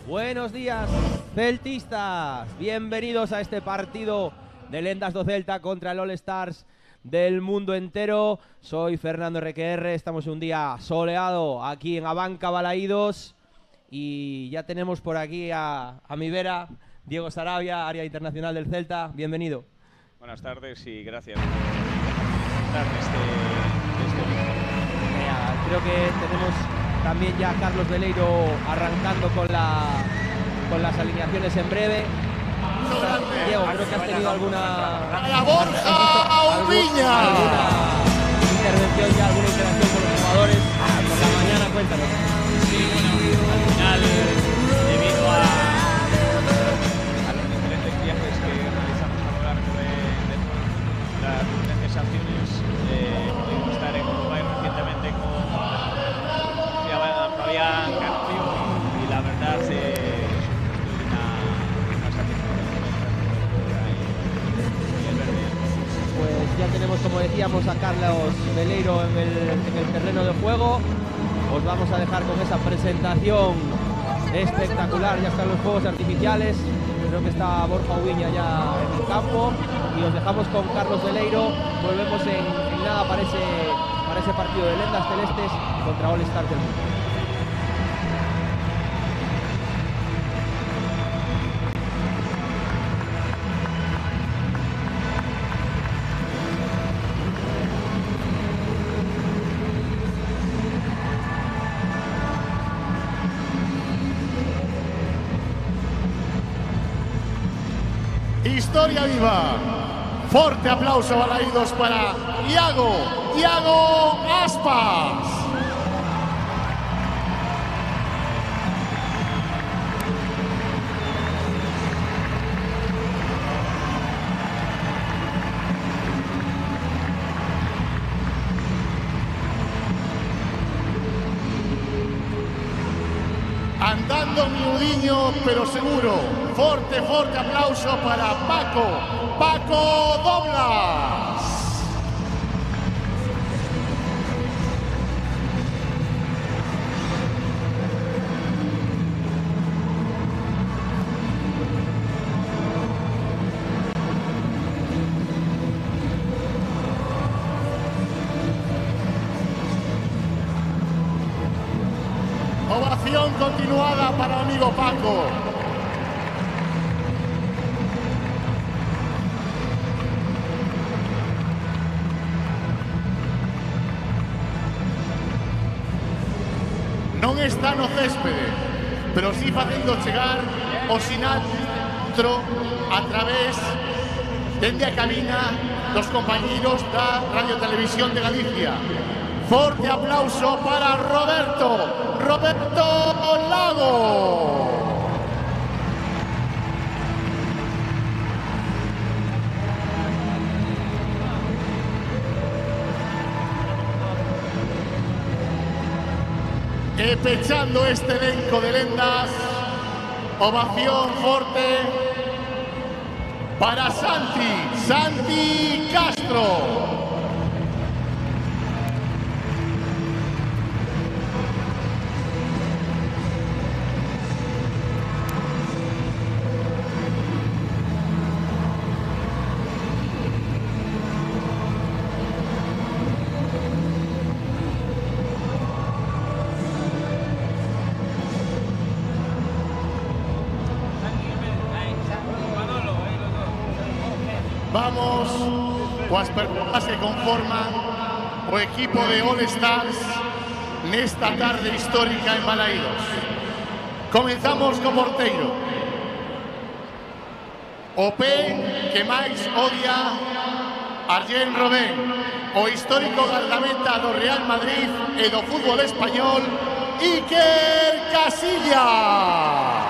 Buenos días, celtistas. Bienvenidos a este partido de Lendas do Celta contra el All Stars del mundo entero. Soy Fernando RQR, estamos un día soleado aquí en Abanca, Balaídos. Y ya tenemos por aquí a mi vera, Diego Sarabia, área internacional del Celta. Bienvenido. Buenas tardes y gracias por estar creo que tenemos también ya a Carlos Veleiro arrancando con las alineaciones en breve. Diego, creo que has tenido alguna intervención ya, alguna interacción con los jugadores por la mañana. Cuéntanos. Sí, bueno, al final, debido a los diferentes viajes que realizamos a lo largo de las diferentes acciones, pudimos estar en Uruguay recientemente con Fabián Cancio y la verdad una satisfacción y el verde. Pues ya tenemos, como decíamos, a Carlos Veleiro en el terreno de juego. Os vamos a dejar con esa presentación espectacular. Ya están los fuegos artificiales. Creo que está Borja Ubiña ya en el campo. Y os dejamos con Carlos Veleiro. Volvemos en nada para ese partido de Lendas Celestes contra All Stars del mundo. Historia viva. Forte aplauso, Balaídos, para Iago Aspas. Andando miudiño, pero seguro. Forte aplauso para Paco Doblas. Ovación continuada para amigo Paco. Non está no céspede, pero sí facendo chegar o sinatro a través dende a cabina dos compañeiros da Radio Televisión de Galicia. Forte aplauso para Roberto Lago. E pechando este elenco de lendas, ovación forte para Santi Castro. Vamos coas persoas que conforman o equipo de All Stars nesta tarde histórica en Balaídos. Comenzamos co porteiro. O pé que máis odia Arjen Robben, o histórico gardameta do Real Madrid e do fútbol español, Iker Casillas.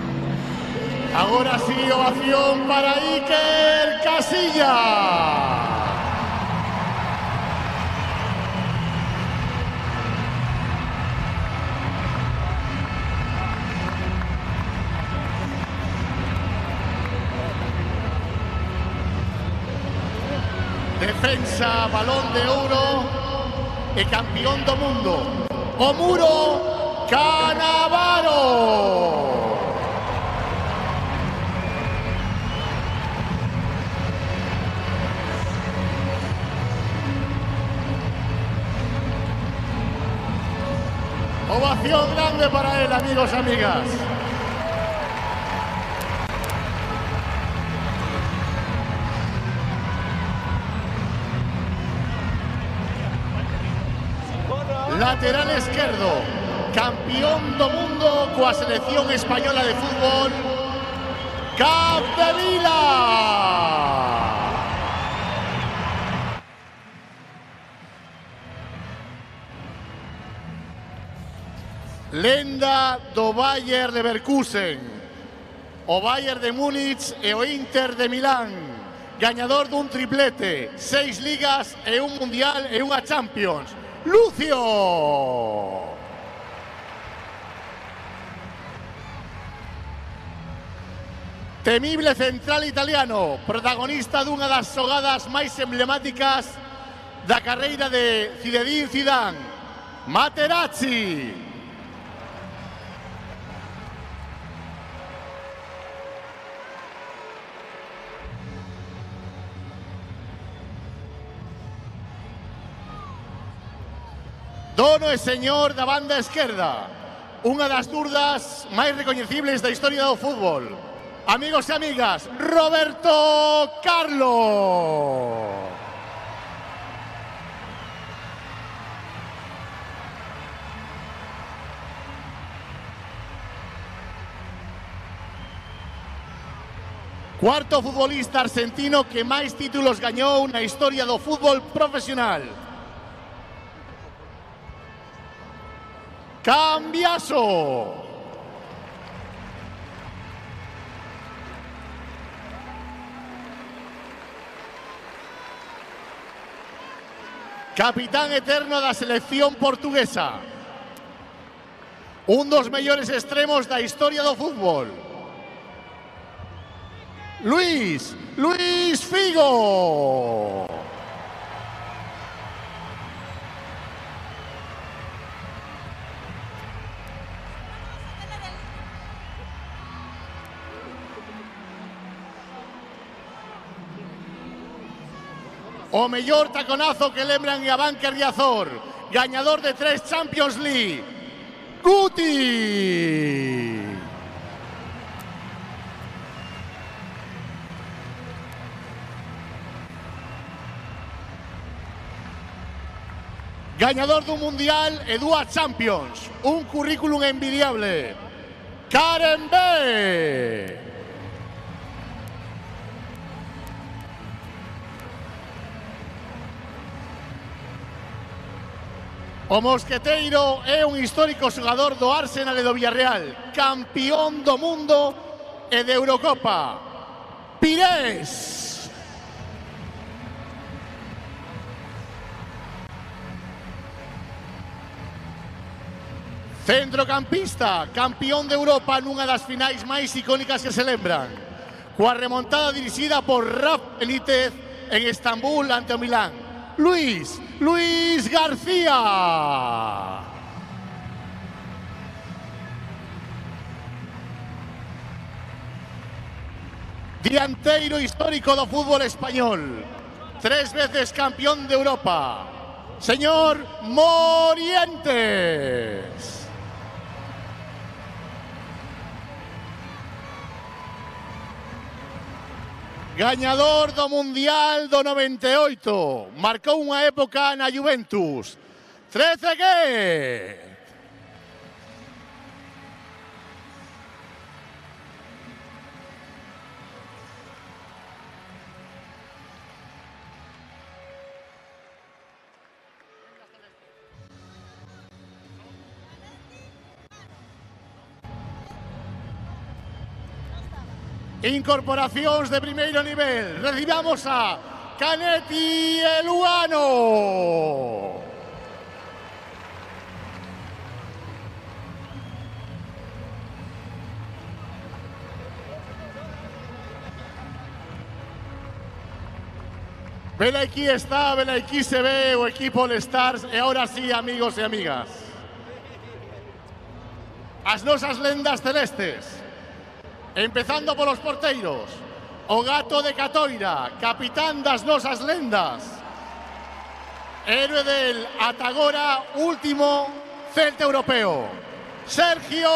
Ahora sí, ovación para Iker Casillas. Mexa Balón de Ouro e campeón do mundo, o Muro Canavaro. Ovación grande para él, amigos, amigas. Lateral esquerdo, campeón do mundo coa selección española de fútbol, Capdevila. Lenda do Bayer Leverkusen, o Bayern de Múnich e o Inter de Milán. Gañador dun triplete, 6 ligas e un mundial e unha Champions. Lucio. Temible central italiano, protagonista dunha das xogadas máis emblemáticas da carreira de Zinedine Zidane, Materazzi. Dono e señor da banda esquerda, unha das zurdas máis recoñecibles da historia do fútbol. Amigos e amigas, Roberto Carlos. Cuarto futbolista argentino que máis títulos gañou na historia do fútbol profesional. Cambiaso. Capitán eterno da selección portuguesa. Un dos mellores extremos da historia do fútbol. Luis Figo. O mellor taconazo que lembran a banca Riazor, gañador de 3 Champions League, Guti. Gañador dun mundial e 2 Champions, un currículum envidiable, Karen B. O mosqueteiro é un histórico xogador do Arsenal e do Villarreal, campeón do mundo e de Eurocopa, Pires. Centrocampista, campeón de Europa nunha das finais máis icónicas que se lembran, coa remontada dirixida por Rafa Benítez en Estambul ante o Milán. Luis García. Dianteiro histórico do fútbol español, 3 veces campeón de Europa, señor Morientes. Gañador do Mundial do 98, marcou unha época na Juventus, Trezeguet. Incorporacións de primeiro nivel. Recibamos a Canetti e Luano. Velaiki está, Velaiki se ve, o equipo All Stars. E ahora sí, amigos e amigas. As nosas lendas celestes. Empezando polos porteiros. O Gato de Catoira, capitán das nosas lendas. Héroe del ata agora último Celta europeo. Sergio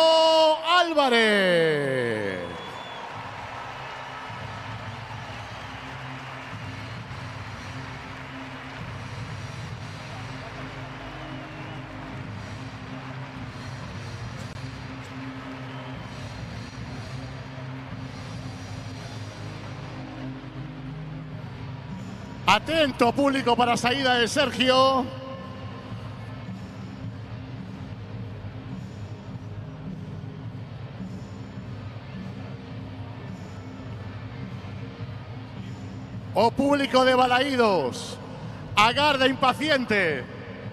Álvarez. Atento público para a saída de Sergio. O público de Balaídos agarda impaciente.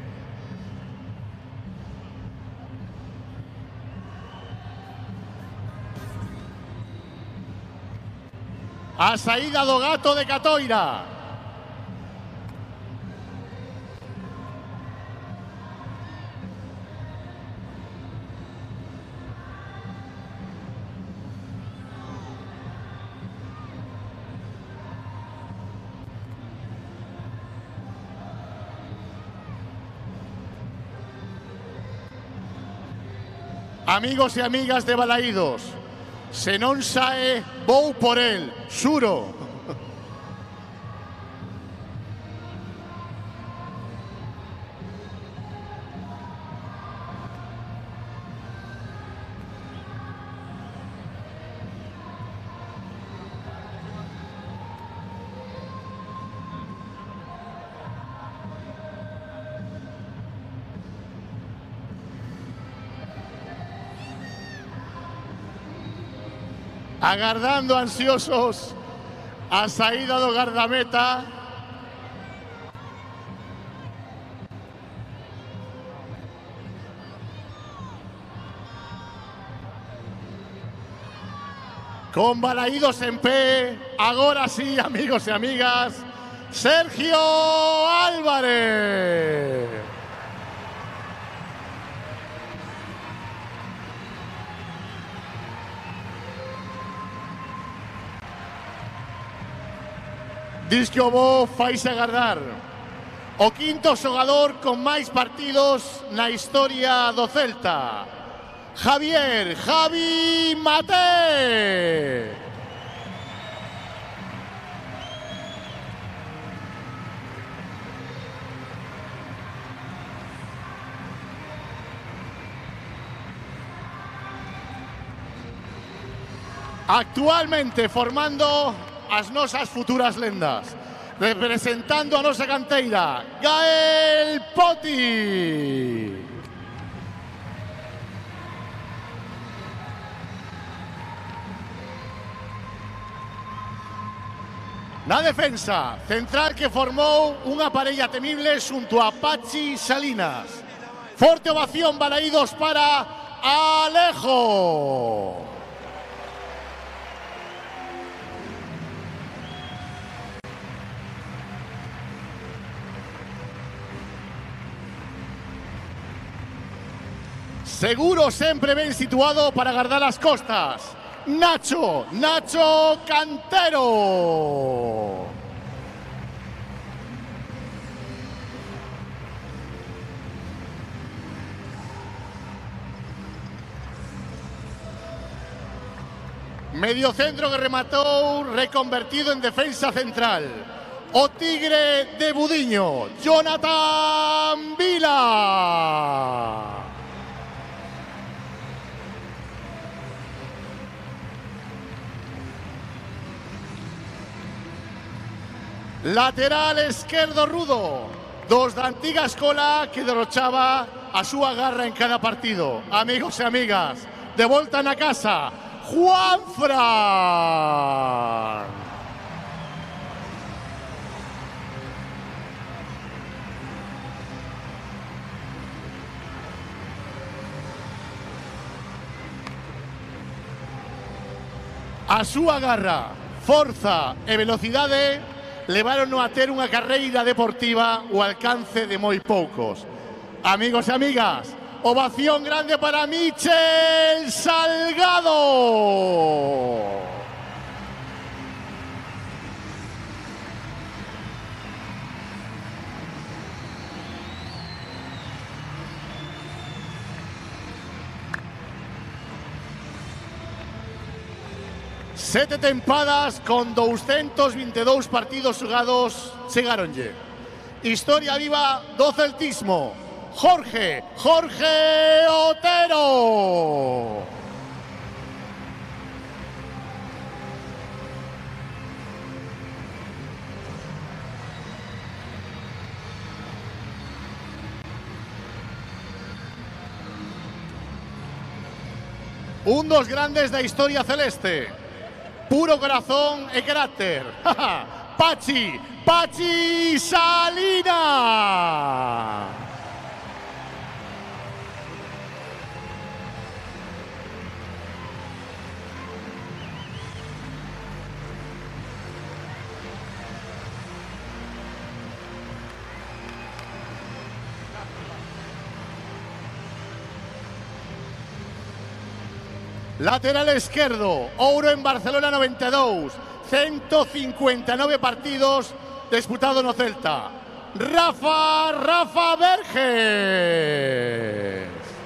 A saída do Gato de Catoira. Amigos e amigas de Balaídos, se non sae, vou por el, xuro. Agardando ansiosos a saída do gardameta. Con Balaídos en pé, agora sí, amigos e amigas, Sergio Álvarez. Diz que o bo faise agardar. O quinto xogador con máis partidos na historia do Celta. Javi Mate. Actualmente formando as nosas futuras lendas. Representando a nosa canteira, Gael Poti. Na defensa, central que formou unha parella temible xunto a Pachi Salinas. Forte ovación, Balaídos para Alejo. Seguro sempre ben situado para guardar as costas. Nacho Cantero. Mediocentro que rematou, reconvertido en defensa central. O tigre de Budiño, Jonathan Vila. Lateral esquerdo rudo, dos da antiga escola que derrochaba a súa garra en cada partido. Amigos e amigas, de volta na casa, Juanfran. A súa garra, forza e velocidade levaron a ter unha carreira deportiva o alcance de moi poucos. Amigos e amigas, ovación grande para Michel Salgado. Sete tempadas con 222 partidos xogados chegaronlle. Historia viva do celtismo. Jorge Otero. Un dos grandes da historia celeste. Puro corazón e carácter. Pachi Salina. Lateral esquerdo, ouro en Barcelona 92, 159 partidos disputados no Celta. Rafa Verges.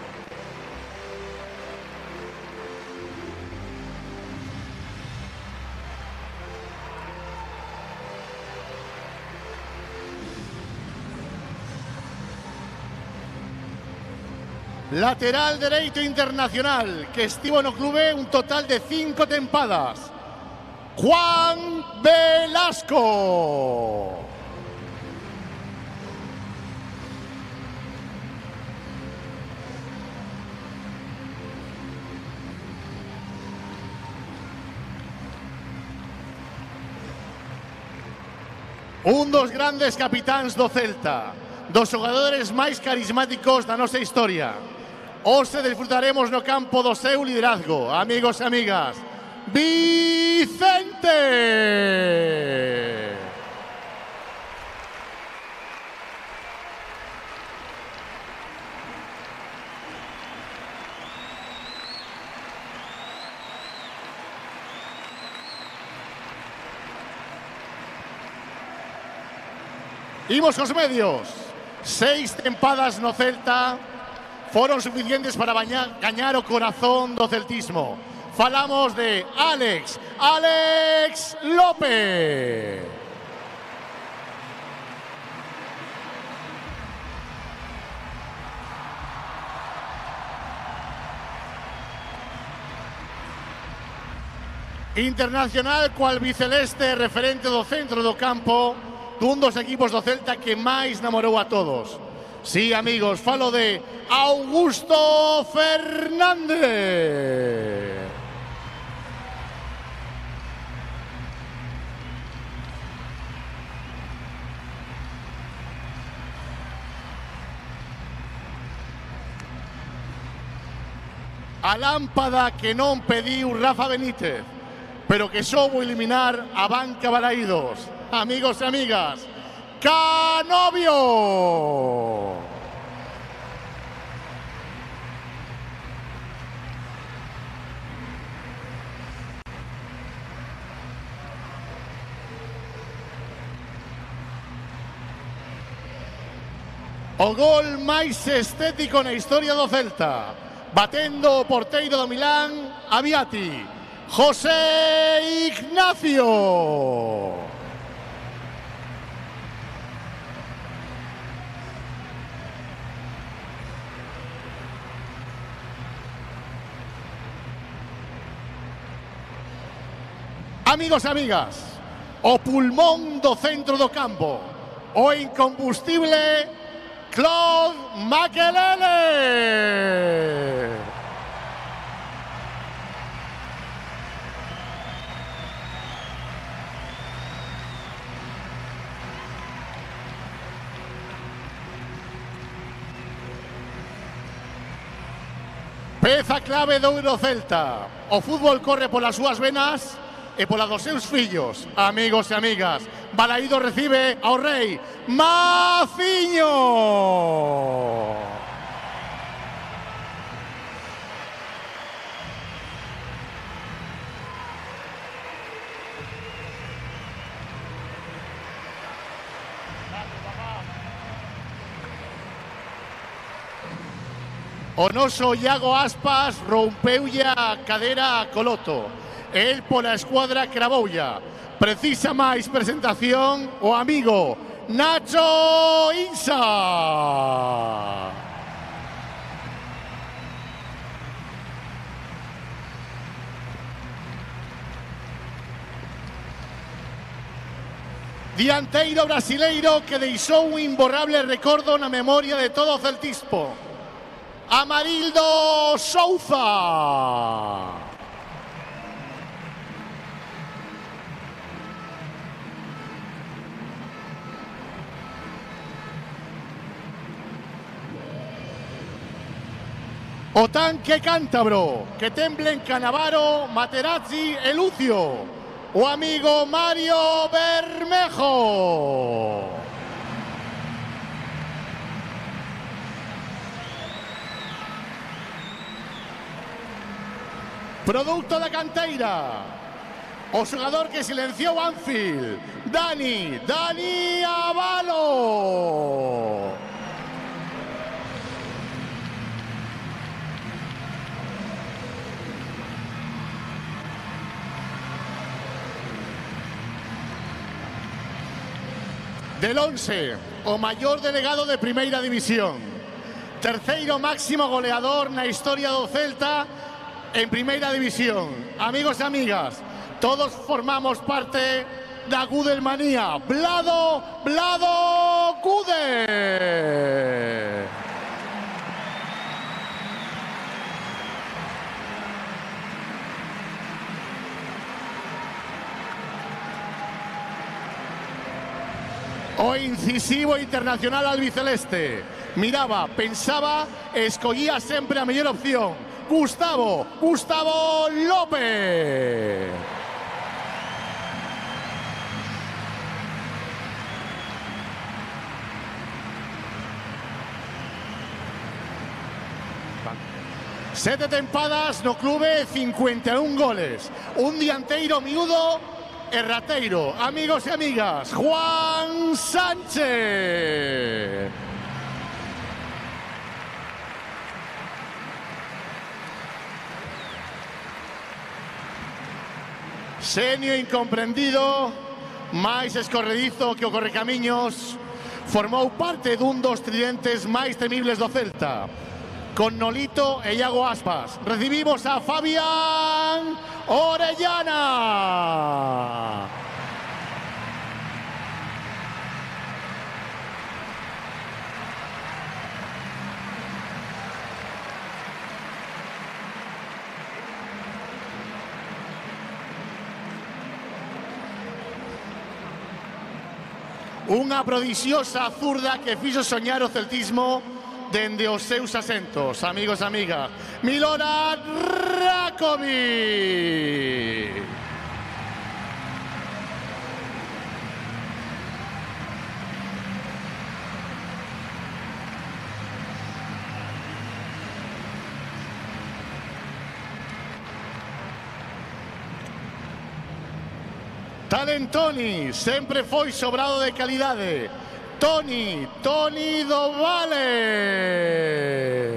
Lateral dereito internacional, que estivo no clube un total de 5 tempadas. Juan Velasco. Un dos grandes capitáns do Celta, dos xogadores máis carismáticos da nosa historia. Hoxe disfrutaremos no campo do seu liderazgo, amigos e amigas. Vicente! Imos cos medios. 6 tempadas no Celta foron suficientes para gañar o corazón do celtismo. Falamos de Alex López. Internacional cual biceleste, referente do centro do campo dun dos equipos do Celta que máis namorou a todos. Sí, amigos, falo de Augusto Fernández. A lámpada que non pediu Rafa Benítez, pero que soubo eliminar a banca Balaídos. Amigos e amigas, Canovio. O gol máis estético na historia do Celta, batendo o porteiro do Milán, Aviati, José Ignacio. Amigos e amigas, o pulmón do centro do campo, o incombustible Claude Makelele. Peza clave do Euro Celta. O fútbol corre polas súas venas e pola dos seus fillos, amigos e amigas. Balaído recibe ao rei Maciño. O noso Iago Aspas rompeulle a cadera a Coloto. El pola escuadra cravoulla. Precisa máis presentación o amigo Nacho Insa. Dianteiro brasileiro que deixou un imborrable recordo na memoria de todo o celtismo. Amarildo Souza. O tanque cántabro, que temblen Canavaro, Materazzi e Lucio. O amigo Mario Bermejo. Producto da canteira. O xogador que silenciou Anfield, Dani Avalo. Del 11, o maior delegado de Primeira División. Terceiro máximo goleador na historia do Celta en Primeira División. Amigos e amigas, todos formamos parte da Gudelmanía. Vlado Gudel. O incisivo internacional albiceleste. Miraba, pensaba, escollía sempre a mellor opción. Gustavo López. Sete tempadas no clube, 51 goles. Un dianteiro miúdo e rateiro. Amigos e amigas, Juan Sánchez. Senio incomprendido, máis escorredizo que o Correcamiños, formou parte dun dos tridentes máis temibles do Celta. Con Nolito e Iago Aspas. Recibimos a Fabián Orellana. Unha prodixiosa zurda que fixo soñar o celtismo dende os seus asentos, amigos e amigas. Milorad Rakovic. Talentoni, sempre foi sobrado de calidade. Toni do Vale.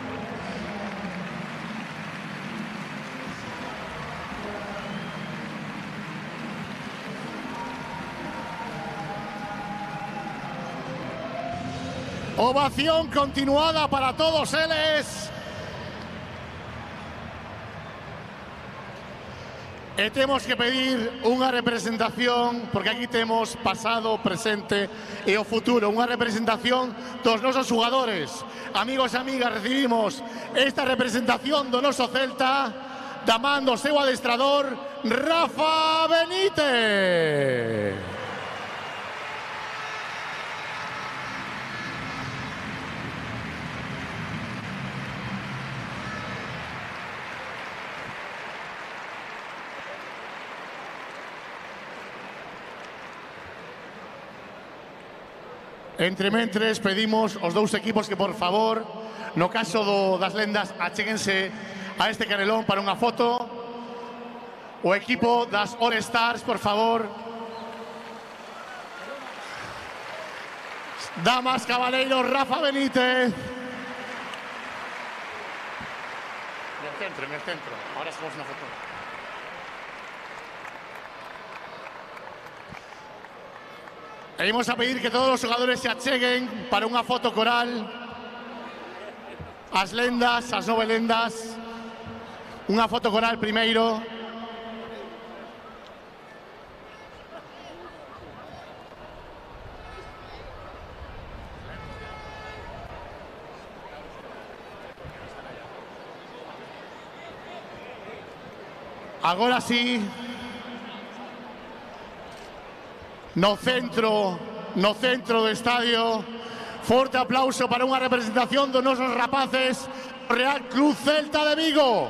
Ovación continuada para todos eles. E temos que pedir unha representación, porque aquí temos pasado, presente e o futuro, unha representación dos nosos jugadores. Amigos e amigas, recibimos esta representación do noso Celta da man do seu adestrador Rafa Benítez. Entre mentres, pedimos aos dous equipos que, por favor, no caso das lendas, achéguense a este canelón para unha foto. O equipo das All Stars, por favor. Damas, caballeros, Rafa Benítez. En el centro. Ahora hacemos una foto. E imos a pedir que todos os xogadores se acheguen para unha foto coral. As lendas, as 9 lendas. Unha foto coral primeiro. Agora sí, no centro do estadio, forte aplauso para unha representación dos nosos rapaces, Real Club Celta de Vigo.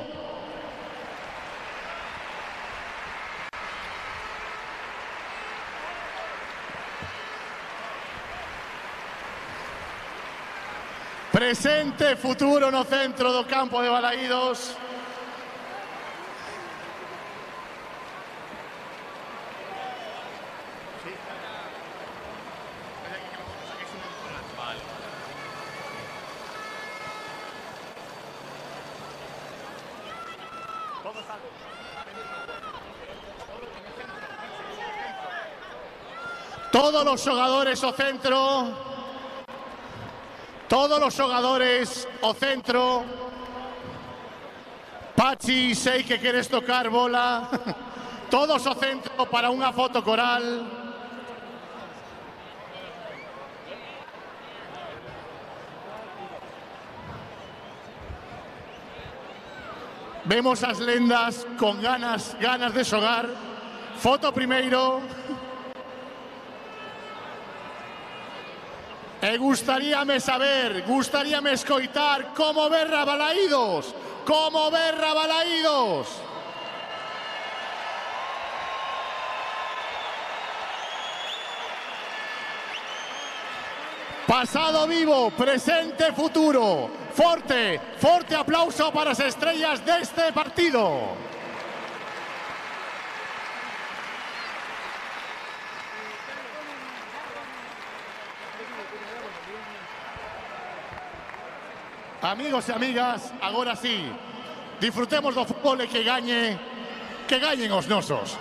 Presente e futuro no centro do campo de Balaídos. Todos los xogadores ao centro. Todos los xogadores ao centro. Pachi, sei que queres tocar bola. Todos ao centro para unha foto coral. Vemos as lendas con ganas de xogar. Foto primeiro. E gustaríame saber, gustaríame escoitar como berra Balaídos. Como berra Balaídos. Pasado vivo, presente futuro. Forte, forte aplauso para as estrellas deste partido. Amigos e amigas, agora sí, disfrutemos do fútbol e que gañen os nosos.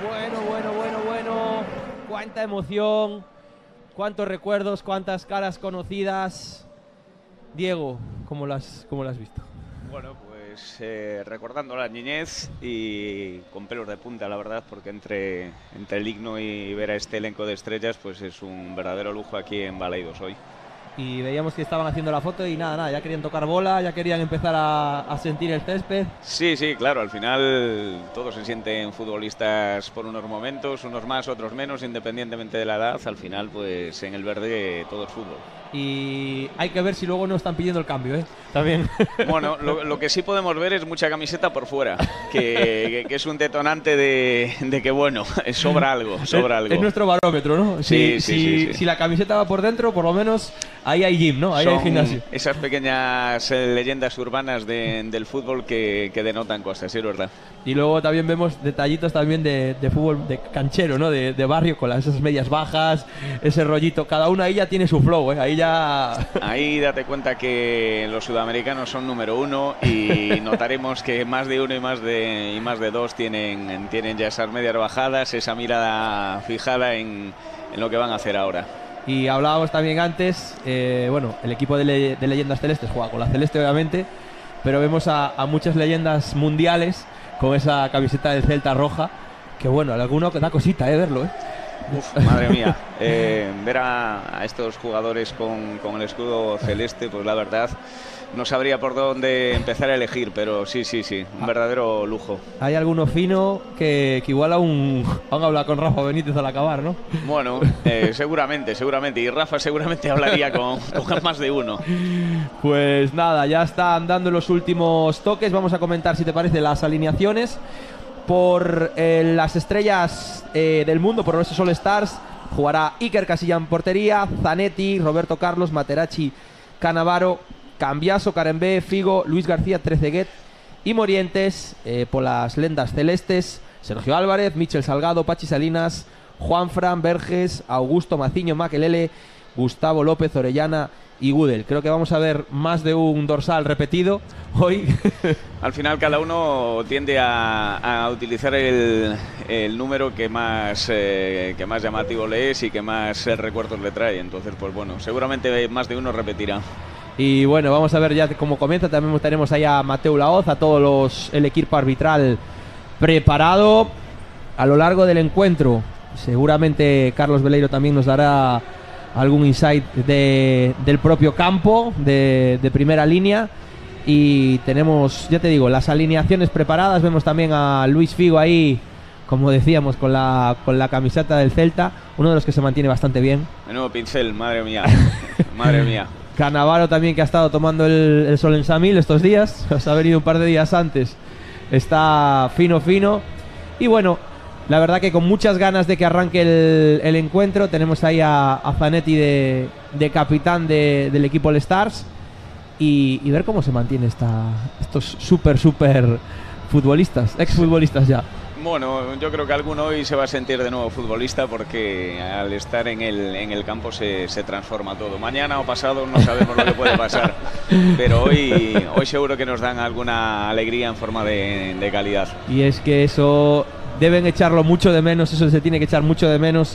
Bueno. Cuánta emoción, cuántos recuerdos, cuántas caras conocidas. Diego, ¿cómo lo has visto? Bueno, pues recordando la niñez y con pelos de punta, la verdad, porque entre el himno y ver a este elenco de estrellas, pues es un verdadero lujo aquí en Balaidos hoy. Y veíamos que estaban haciendo la foto y nada, ya querían tocar bola, ya querían empezar a sentir el césped. Sí, claro, al final todos se sienten futbolistas por unos momentos, unos más, otros menos, independientemente de la edad. Al final, pues en el verde todo es fútbol. Y hay que ver si luego no están pidiendo el cambio, ¿eh? También. Bueno, lo que sí podemos ver es mucha camiseta por fuera, que es un detonante de que, bueno, sobra algo. Es nuestro barómetro, ¿no? Sí. Si la camiseta va por dentro, por lo menos ahí hay gym, ¿no? Ahí hay gimnasio. Esas pequeñas leyendas urbanas del fútbol que denotan cosas, sí, es verdad. Y luego también vemos detallitos también de fútbol de canchero, ¿no? De barrio, con esas medias bajas, ese rollito. Cada una ahí ya tiene su flow, ¿eh? Ahí date cuenta que los sudamericanos son número uno y notaremos que más de uno y más de dos tienen ya esas medias bajadas, esa mirada fijada en lo que van a hacer ahora. Y hablábamos también antes, el equipo de leyendas celestes juega con la celeste, obviamente, pero vemos a muchas leyendas mundiales con esa camiseta del Celta roja, que bueno, a alguno da cosita, verlo, Uf, madre mía, ver a estos jugadores con el escudo celeste, pues la verdad no sabría por dónde empezar a elegir, pero sí, un verdadero lujo. Hay alguno fino que igual aún habla con Rafa Benítez al acabar, ¿no? Bueno, seguramente, y Rafa seguramente hablaría con más de uno. Pues nada, ya están dando los últimos toques. Vamos a comentar, si te parece, las alineaciones. Por las estrellas del mundo, por los All Stars, jugará Iker Casillas en portería, Zanetti, Roberto Carlos, Materazzi, Cannavaro, Cambiaso, Carembé, Figo, Luis García, Trezeguet y Morientes. Por las lendas celestes, Sergio Álvarez, Michel Salgado, Pachi Salinas, Juanfran, Verges, Augusto, Maciño, Makelele, Gustavo López, Orellana y Gudel. Creo que vamos a ver más de un dorsal repetido hoy. Al final cada uno tiende a utilizar el número que más llamativo le es y que más recuerdos le trae. Entonces, pues bueno, seguramente más de uno repetirá. Y bueno, vamos a ver ya cómo comienza. También tenemos ahí a Mateu Laoz, a todos el equipo arbitral preparado a lo largo del encuentro. Seguramente Carlos Beleiro también nos dará algún insight del propio campo, de primera línea. Y tenemos, ya te digo, las alineaciones preparadas. Vemos también a Luis Figo ahí, como decíamos, con la camiseta del Celta, uno de los que se mantiene bastante bien. Menudo pincel, madre mía. Madre mía. Cannavaro también, que ha estado tomando el sol en Samil estos días, o sea, ha venido un par de días antes. Está fino. Y bueno, la verdad que con muchas ganas de que arranque el encuentro. Tenemos ahí a Zanetti de capitán del equipo All Stars. Y ver cómo se mantiene estos súper futbolistas, exfutbolistas ya. Bueno, yo creo que alguno hoy se va a sentir de nuevo futbolista, porque al estar en el campo se transforma todo. Mañana o pasado no sabemos lo que puede pasar, pero hoy seguro que nos dan alguna alegría en forma de calidad. Y es que eso deben echarlo mucho de menos, eso se tiene que echar mucho de menos,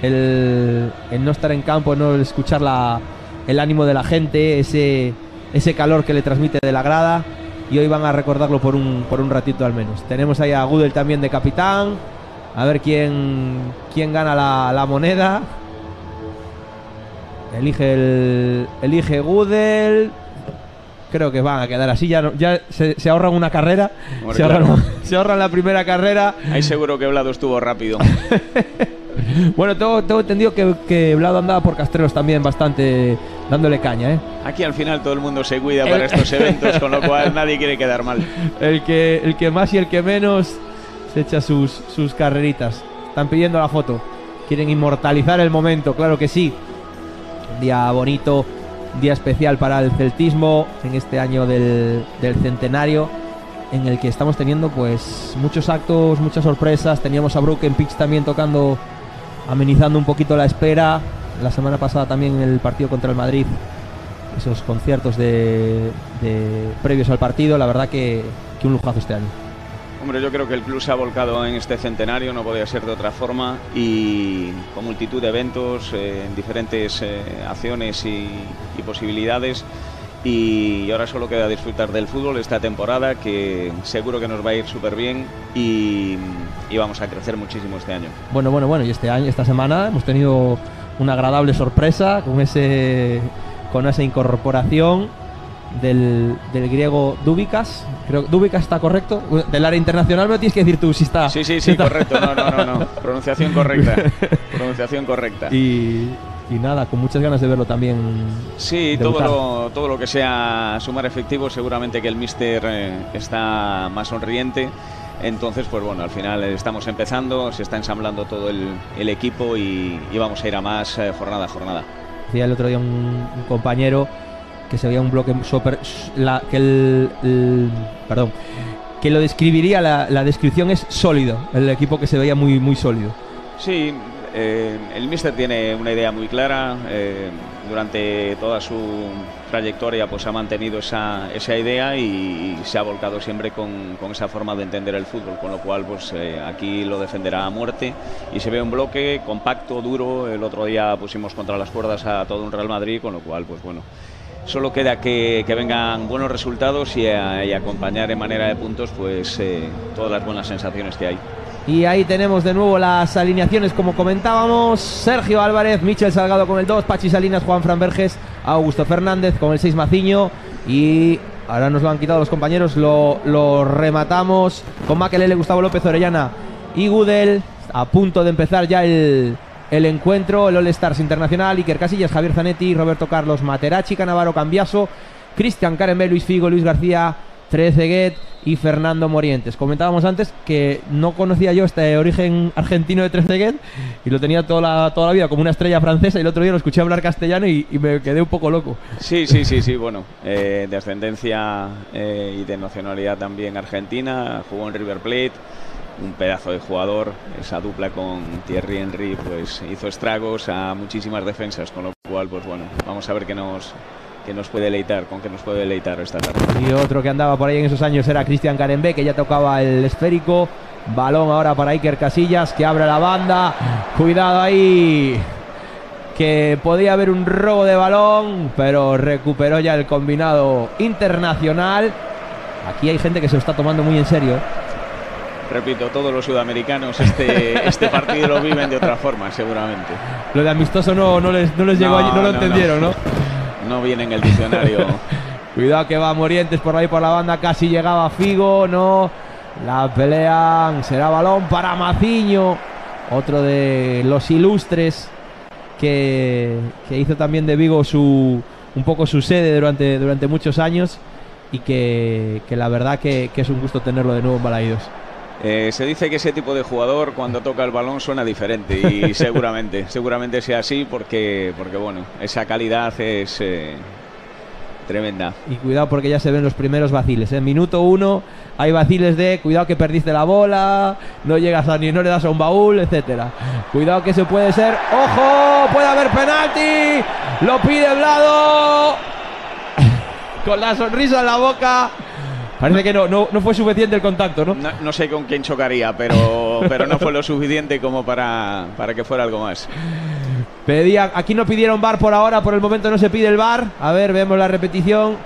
el no estar en campo, no escuchar el ánimo de la gente, ese calor que le transmite de la grada. Y hoy van a recordarlo por un ratito al menos. Tenemos ahí a Gudel también de capitán. A ver quién gana la moneda. Elige Gudel. Creo que van a quedar así. Ya se ahorran una carrera. Bueno, se ahorran la primera carrera. Ahí seguro que Vlado estuvo rápido. Bueno, tengo entendido que Vlado andaba por Castreros también bastante dándole caña, ¿eh? Aquí al final todo el mundo se cuida para estos eventos, con lo cual nadie quiere quedar mal. El que más y el que menos se echa sus carreritas. Están pidiendo la foto. Quieren inmortalizar el momento, claro que sí. Un día bonito, un día especial para el celtismo en este año del centenario, en el que estamos teniendo pues muchos actos, muchas sorpresas. Teníamos a Broken Pitch también tocando, amenizando un poquito la espera. La semana pasada también en el partido contra el Madrid, esos conciertos de previos al partido. La verdad que un lujazo este año. Hombre, yo creo que el club se ha volcado en este centenario, no podía ser de otra forma, y con multitud de eventos, en diferentes acciones y posibilidades. Y ahora solo queda disfrutar del fútbol esta temporada, que seguro que nos va a ir súper bien y vamos a crecer muchísimo este año. Bueno, y esta semana hemos tenido una agradable sorpresa con esa incorporación del griego Dúbicas. Creo que Dúbicas está correcto. Del área internacional me tienes que decir tú si está. Sí, correcto. No. Pronunciación correcta. Pronunciación correcta. Y nada, con muchas ganas de verlo también. Sí, todo lo que sea sumar efectivo, seguramente que el míster está más sonriente. Entonces, pues bueno, al final estamos empezando, se está ensamblando todo el equipo y vamos a ir a más jornada a jornada. Decía el otro día un compañero que se veía un bloque súper... que lo describiría, la descripción es sólido, el equipo que se veía muy, muy sólido. Sí, el míster tiene una idea muy clara, durante toda su trayectoria pues ha mantenido esa idea y se ha volcado siempre con esa forma de entender el fútbol, con lo cual pues aquí lo defenderá a muerte y se ve un bloque compacto, duro. El otro día pusimos contra las cuerdas a todo un Real Madrid, con lo cual pues bueno, solo queda que vengan buenos resultados y acompañar en manera de puntos pues todas las buenas sensaciones que hay. Y ahí tenemos de nuevo las alineaciones, como comentábamos: Sergio Álvarez, Michel Salgado con el 2, Pachi Salinas, Juan Fran Verges, Augusto Fernández con el 6 Maciño, y ahora nos lo han quitado los compañeros, lo rematamos con Makelele, Gustavo López, Orellana y Gudel. A punto de empezar ya el encuentro, el All Stars Internacional: Iker Casillas, Javier Zanetti, Roberto Carlos, Materazzi, Cannavaro, Cambiaso, Cristian Carembé, Luis Figo, Luis García, Trezeguet y Fernando Morientes. Comentábamos antes que no conocía yo este origen argentino de Trezeguet y lo tenía toda la vida como una estrella francesa, y el otro día lo escuché hablar castellano y me quedé un poco loco. Sí, bueno, de ascendencia y de nacionalidad también argentina, jugó en River Plate, un pedazo de jugador. Esa dupla con Thierry Henry pues hizo estragos a muchísimas defensas, con lo cual pues bueno, vamos a ver qué nos puede deleitar, con qué nos puede deleitar esta tarde. Y otro que andaba por ahí en esos años era Cristian Carembé, que ya tocaba el esférico. Balón ahora para Iker Casillas, que abre la banda. Cuidado ahí, que podía haber un robo de balón, pero recuperó ya el combinado internacional. Aquí hay gente que se lo está tomando muy en serio. Repito, todos los sudamericanos este partido lo viven de otra forma, seguramente. Lo de amistoso no les llegó allí, no lo entendieron, ¿no? No viene en el diccionario. Cuidado que va Morientes por ahí por la banda, casi llegaba Figo, no. La pelean, será balón para Maciño, otro de los ilustres que hizo también de Vigo un poco su sede durante muchos años, y que la verdad que es un gusto tenerlo de nuevo en Balaídos. Se dice que ese tipo de jugador cuando toca el balón suena diferente, y seguramente sea así, porque bueno, esa calidad es tremenda. Y cuidado porque ya se ven los primeros vaciles, en minuto 1 hay vaciles de cuidado que perdiste la bola, no llegas no le das a un baúl, etcétera. Cuidado que se puede ser, ojo, puede haber penalti, lo pide Vlado con la sonrisa en la boca. Parece que no fue suficiente el contacto, ¿no? No sé con quién chocaría, pero no fue lo suficiente como para que fuera algo más. Aquí no pidieron VAR por ahora, por el momento no se pide el VAR. A ver, vemos la repetición.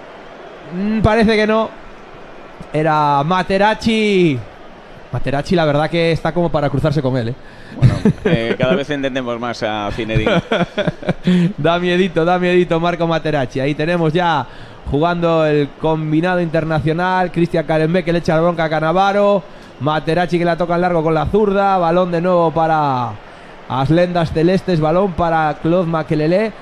Parece que no. Era Materazzi. Materazzi, la verdad que está como para cruzarse con él, ¿eh? Bueno, cada vez entendemos más a Zinedine. Da miedito Marco Materazzi. Ahí tenemos ya jugando el combinado internacional. Cristian Carembé, que le echa la bronca a Cannavaro. Materazzi, que la toca en largo con la zurda. Balón de nuevo para Aslendas Celestes. Balón para Claude Makelele.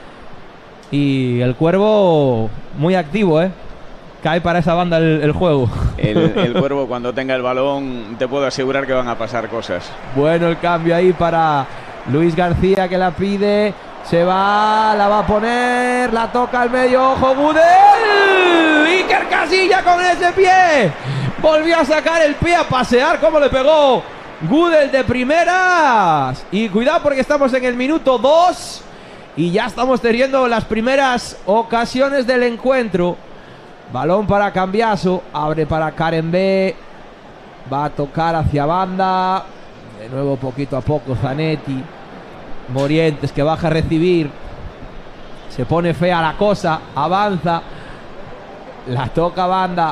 Y el Cuervo muy activo, ¿eh? Cae para esa banda el juego. El Cuervo, cuando tenga el balón, te puedo asegurar que van a pasar cosas. Bueno, el cambio ahí para Luis García, que la pide. Se va, la va a poner, la toca al medio, ojo, Gudel. Iker Casillas con ese pie. Volvió a sacar el pie, a pasear, como le pegó Gudel de primeras. Y cuidado porque estamos en el minuto 2 y ya estamos teniendo las primeras ocasiones del encuentro. Balón para Cambiaso, abre para Carembé. Va a tocar hacia banda. De nuevo poquito a poco Zanetti. Morientes que baja a recibir. Se pone fea la cosa. Avanza. La toca banda.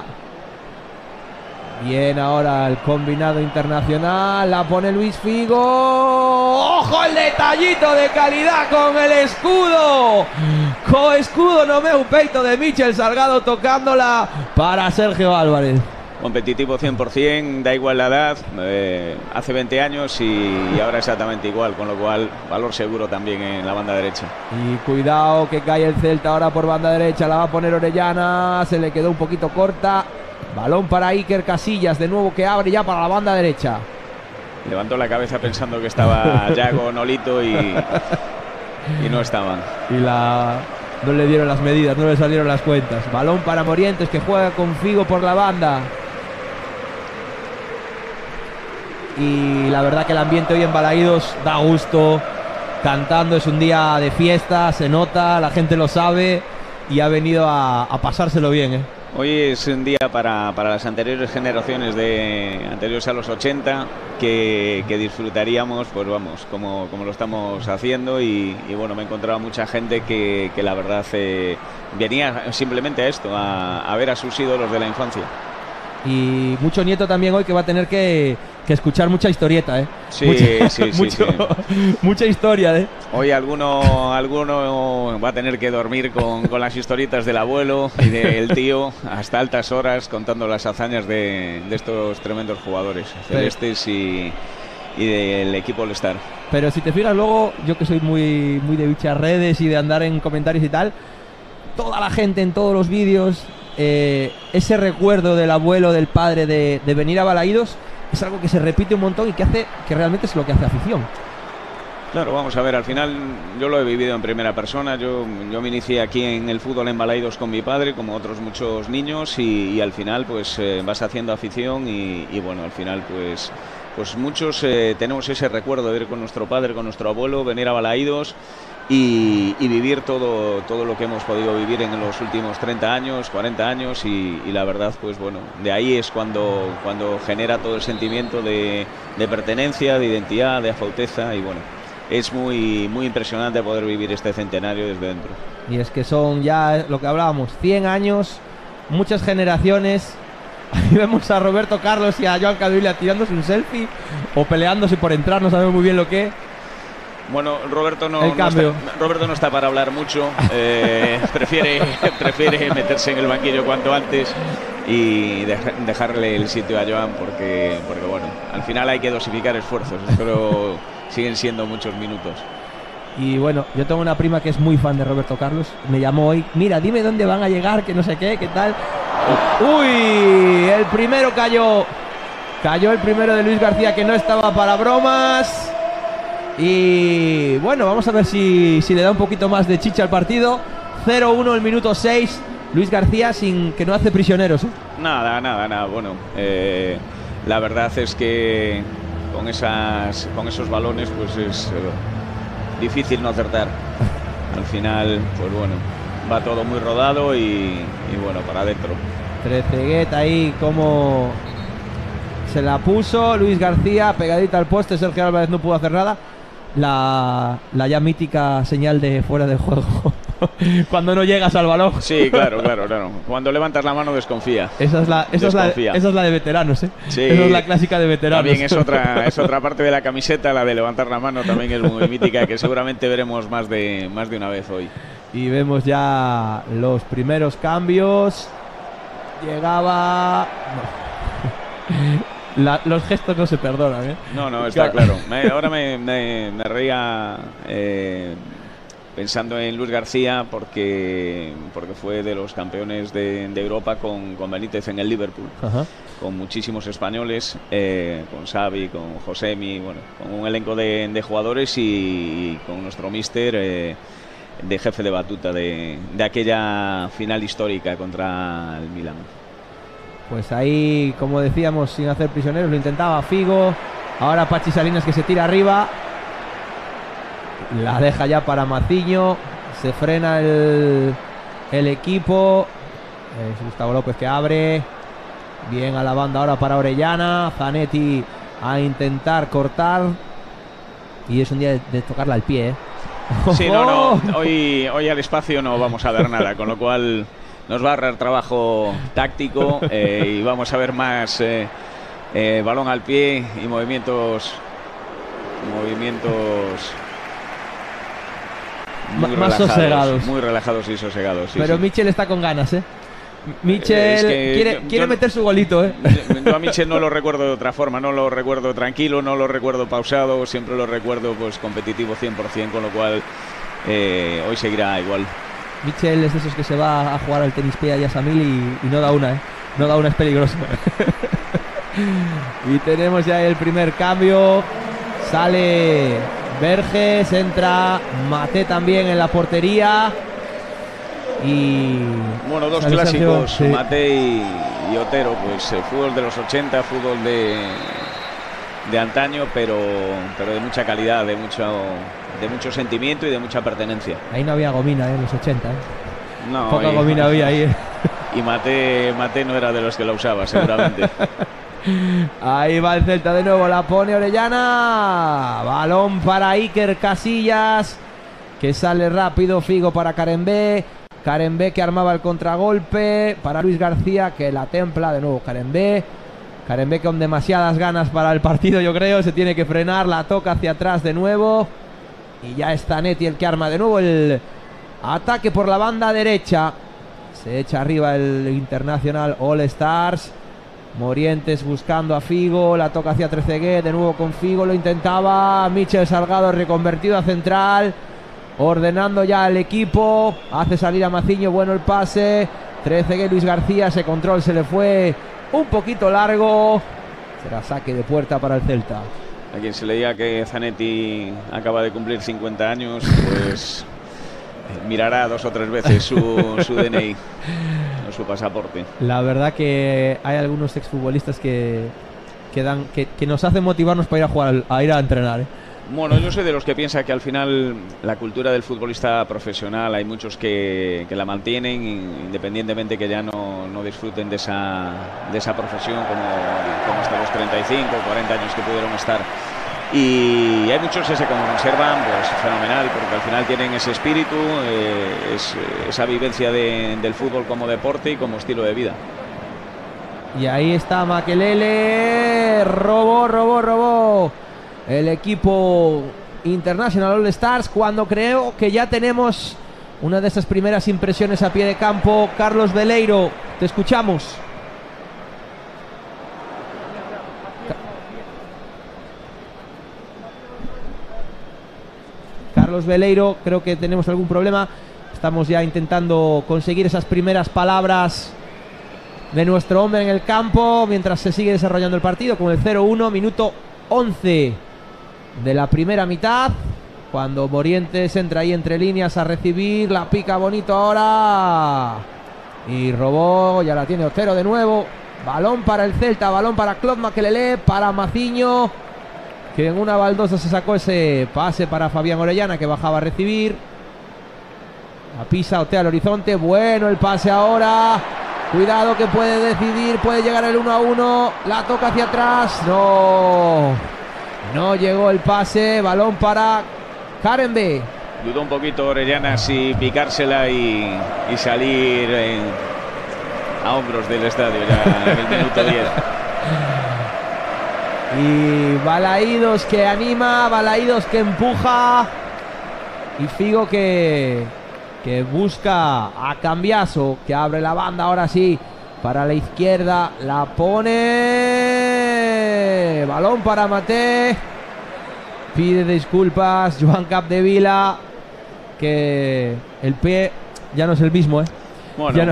Bien ahora el combinado internacional. La pone Luis Figo. ¡Ojo el detallito de calidad con el escudo! Con escudo no me un peito de Michel Salgado tocándola para Sergio Álvarez. Competitivo 100%, da igual la edad, hace 20 años y ahora exactamente igual, con lo cual valor seguro también en la banda derecha. Y cuidado que cae el Celta ahora por banda derecha, la va a poner Orellana, se le quedó un poquito corta. Balón para Iker Casillas, de nuevo que abre ya para la banda derecha. Levantó la cabeza pensando que estaba Yago, Nolito y no estaban. Y no le dieron las medidas, no le salieron las cuentas. Balón para Morientes que juega con Figo por la banda. Y la verdad que el ambiente hoy en Balaídos da gusto. Cantando, es un día de fiesta, se nota, la gente lo sabe y ha venido a pasárselo bien, Hoy es un día para las anteriores generaciones anteriores a los 80 que disfrutaríamos, pues vamos, como lo estamos haciendo y bueno, me he encontrado mucha gente que la verdad venía simplemente a esto, a ver a sus ídolos de la infancia. Y mucho nieto también hoy que va a tener que escuchar mucha historieta, Sí, mucha historia, Hoy alguno va a tener que dormir con las historietas del abuelo y del tío hasta altas horas contando las hazañas de estos tremendos jugadores celestes y del equipo All-Star. Pero si te fijas luego, yo que soy muy de bichar redes y de andar en comentarios y tal, toda la gente en todos los vídeos, ese recuerdo del abuelo, del padre de venir a Balaídos es algo que se repite un montón y que hace que realmente es lo que hace afición. Claro, vamos a ver, al final yo lo he vivido en primera persona. Yo me inicié aquí en el fútbol en Balaídos con mi padre, como otros muchos niños, y al final pues vas haciendo afición y bueno, al final pues muchos tenemos ese recuerdo de ir con nuestro padre, con nuestro abuelo, venir a Balaídos y vivir todo lo que hemos podido vivir en los últimos 30 años, 40 años y la verdad, pues bueno, de ahí es cuando genera todo el sentimiento de pertenencia, de identidad, de afauteza y bueno, es muy impresionante poder vivir este centenario desde dentro. Y es que son ya lo que hablábamos, 100 años, muchas generaciones. Ahí vemos a Roberto Carlos y a Joan Capdevila tirándose un selfie o peleándose por entrar, no sabemos muy bien lo que. Bueno, Roberto no está para hablar mucho, prefiere meterse en el banquillo cuanto antes y dejarle el sitio a Joan porque bueno, al final hay que dosificar esfuerzos, pero siguen siendo muchos minutos. Y bueno, yo tengo una prima que es muy fan de Roberto Carlos, me llamó hoy, mira, dime dónde van a llegar, que no sé qué tal. Uy, el primero cayó el primero de Luis García, que no estaba para bromas. Y bueno, vamos a ver si le da un poquito más de chicha al partido. 0-1 el minuto 6. Luis García sin que no hace prisioneros. Nada. Bueno, la verdad es que con esos balones pues es difícil no acertar. Al final, pues bueno, va todo muy rodado y bueno, para adentro. Trezeguet ahí como se la puso Luis García pegadita al poste. Sergio Álvarez no pudo hacer nada. La ya mítica señal de fuera de juego cuando no llegas al balón. Sí, claro. Cuando levantas la mano desconfía. Esa es la de veteranos, ¿eh? Sí, esa es la clásica de veteranos. También es otra parte de la camiseta, la de levantar la mano también es muy mítica, que seguramente veremos más de una vez hoy. Y vemos ya los primeros cambios. Llegaba... los gestos no se perdonan, ¿eh? No, está claro. Ahora me reía pensando en Luis García porque fue de los campeones de Europa con Benítez en el Liverpool. Ajá. Con muchísimos españoles, con Xavi, con Josemi, bueno, con un elenco de jugadores y con nuestro míster de jefe de batuta de aquella final histórica contra el Milan. Pues ahí, como decíamos, sin hacer prisioneros, lo intentaba Figo. Ahora Pachi Salinas que se tira arriba. La deja ya para Maciño. Se frena el equipo. Es Gustavo López que abre. Bien a la banda ahora para Orellana. Zanetti a intentar cortar. Y es un día de tocarla al pie, ¿eh? Sí, no. Hoy al espacio no vamos a dar nada, con lo cual nos va a ahorrar trabajo táctico y vamos a ver más balón al pie y movimientos muy relajados y sosegados. Sí, pero sí. Michel está con ganas, ¿eh? Michel quiere meter su golito, ¿eh? Yo a Michel no lo recuerdo de otra forma, no lo recuerdo tranquilo, no lo recuerdo pausado, siempre lo recuerdo pues competitivo 100%, con lo cual hoy seguirá igual. Michel es de esos que se va a jugar al tenis P a Yasamil y no da una, ¿eh? No da una, es peligroso. Y tenemos ya el primer cambio. Sale Verges, entra Maté también en la portería. Y bueno, dos clásicos, sí. Maté y Otero, pues fútbol de los 80, fútbol de antaño, pero de mucha calidad, de mucho sentimiento y de mucha pertenencia. Ahí no había gomina en los 80, ¿eh? No, poca gomina había ahí, ¿eh? Y Maté no era de los que la usaba, seguramente. Ahí va el Celta de nuevo, la pone Orellana. Balón para Iker Casillas, que sale rápido. Figo para Karembé que armaba el contragolpe para Luis García, que la templa de nuevo Karembé con demasiadas ganas para el partido, yo creo. Se tiene que frenar, la toca hacia atrás de nuevo. Y ya está Netti el que arma de nuevo el ataque por la banda derecha. Se echa arriba el Internacional All Stars. Morientes buscando a Figo, la toca hacia Trezeguet, de nuevo con Figo, lo intentaba Michel Salgado, reconvertido a central, ordenando ya el equipo, hace salir a Maciño, bueno el pase, Trezeguet, Luis García, ese control se le fue un poquito largo, será saque de puerta para el Celta. A quien se le diga que Zanetti acaba de cumplir 50 años, pues mirará 2 o 3 veces su DNI o su pasaporte. La verdad que hay algunos exfutbolistas que nos hacen motivarnos para ir a jugar, a ir a entrenar, ¿eh? Bueno, yo soy de los que piensa que al final la cultura del futbolista profesional hay muchos que la mantienen independientemente que ya no disfruten de esa profesión como hasta los 35 o 40 años que pudieron estar. Y hay muchos que se conservan, pues fenomenal, porque al final tienen ese espíritu, esa vivencia del fútbol como deporte y como estilo de vida. Y ahí está Makelele, robó el equipo International All Stars, cuando creo que ya tenemos una de esas primeras impresiones a pie de campo. Carlos Veleiro, te escuchamos. Carlos Veleiro, creo que tenemos algún problema. Estamos ya intentando conseguir esas primeras palabras de nuestro hombre en el campo mientras se sigue desarrollando el partido con el 0-1, minuto 11 de la primera mitad, cuando Morientes entra ahí entre líneas a recibir, la pica bonito ahora y robó, ya la tiene Otero de nuevo. Balón para el Celta, balón para Claude Makelele, para Maciño, que en una baldosa se sacó ese pase para Fabián Orellana, que bajaba a recibir. La pisa, otea al horizonte, bueno el pase ahora, cuidado que puede decidir, puede llegar el 1-1, la toca hacia atrás, no llegó el pase, balón para Karembé. Dudó un poquito Orellana si picársela y salir a hombros del estadio ya en el minuto 10. Y Balaídos que anima, Balaídos que empuja, y Figo que busca a Cambiaso, que abre la banda ahora sí para la izquierda, la pone, balón para Maté, pide disculpas Joan Capdevila, que el pie ya no es el mismo, bueno,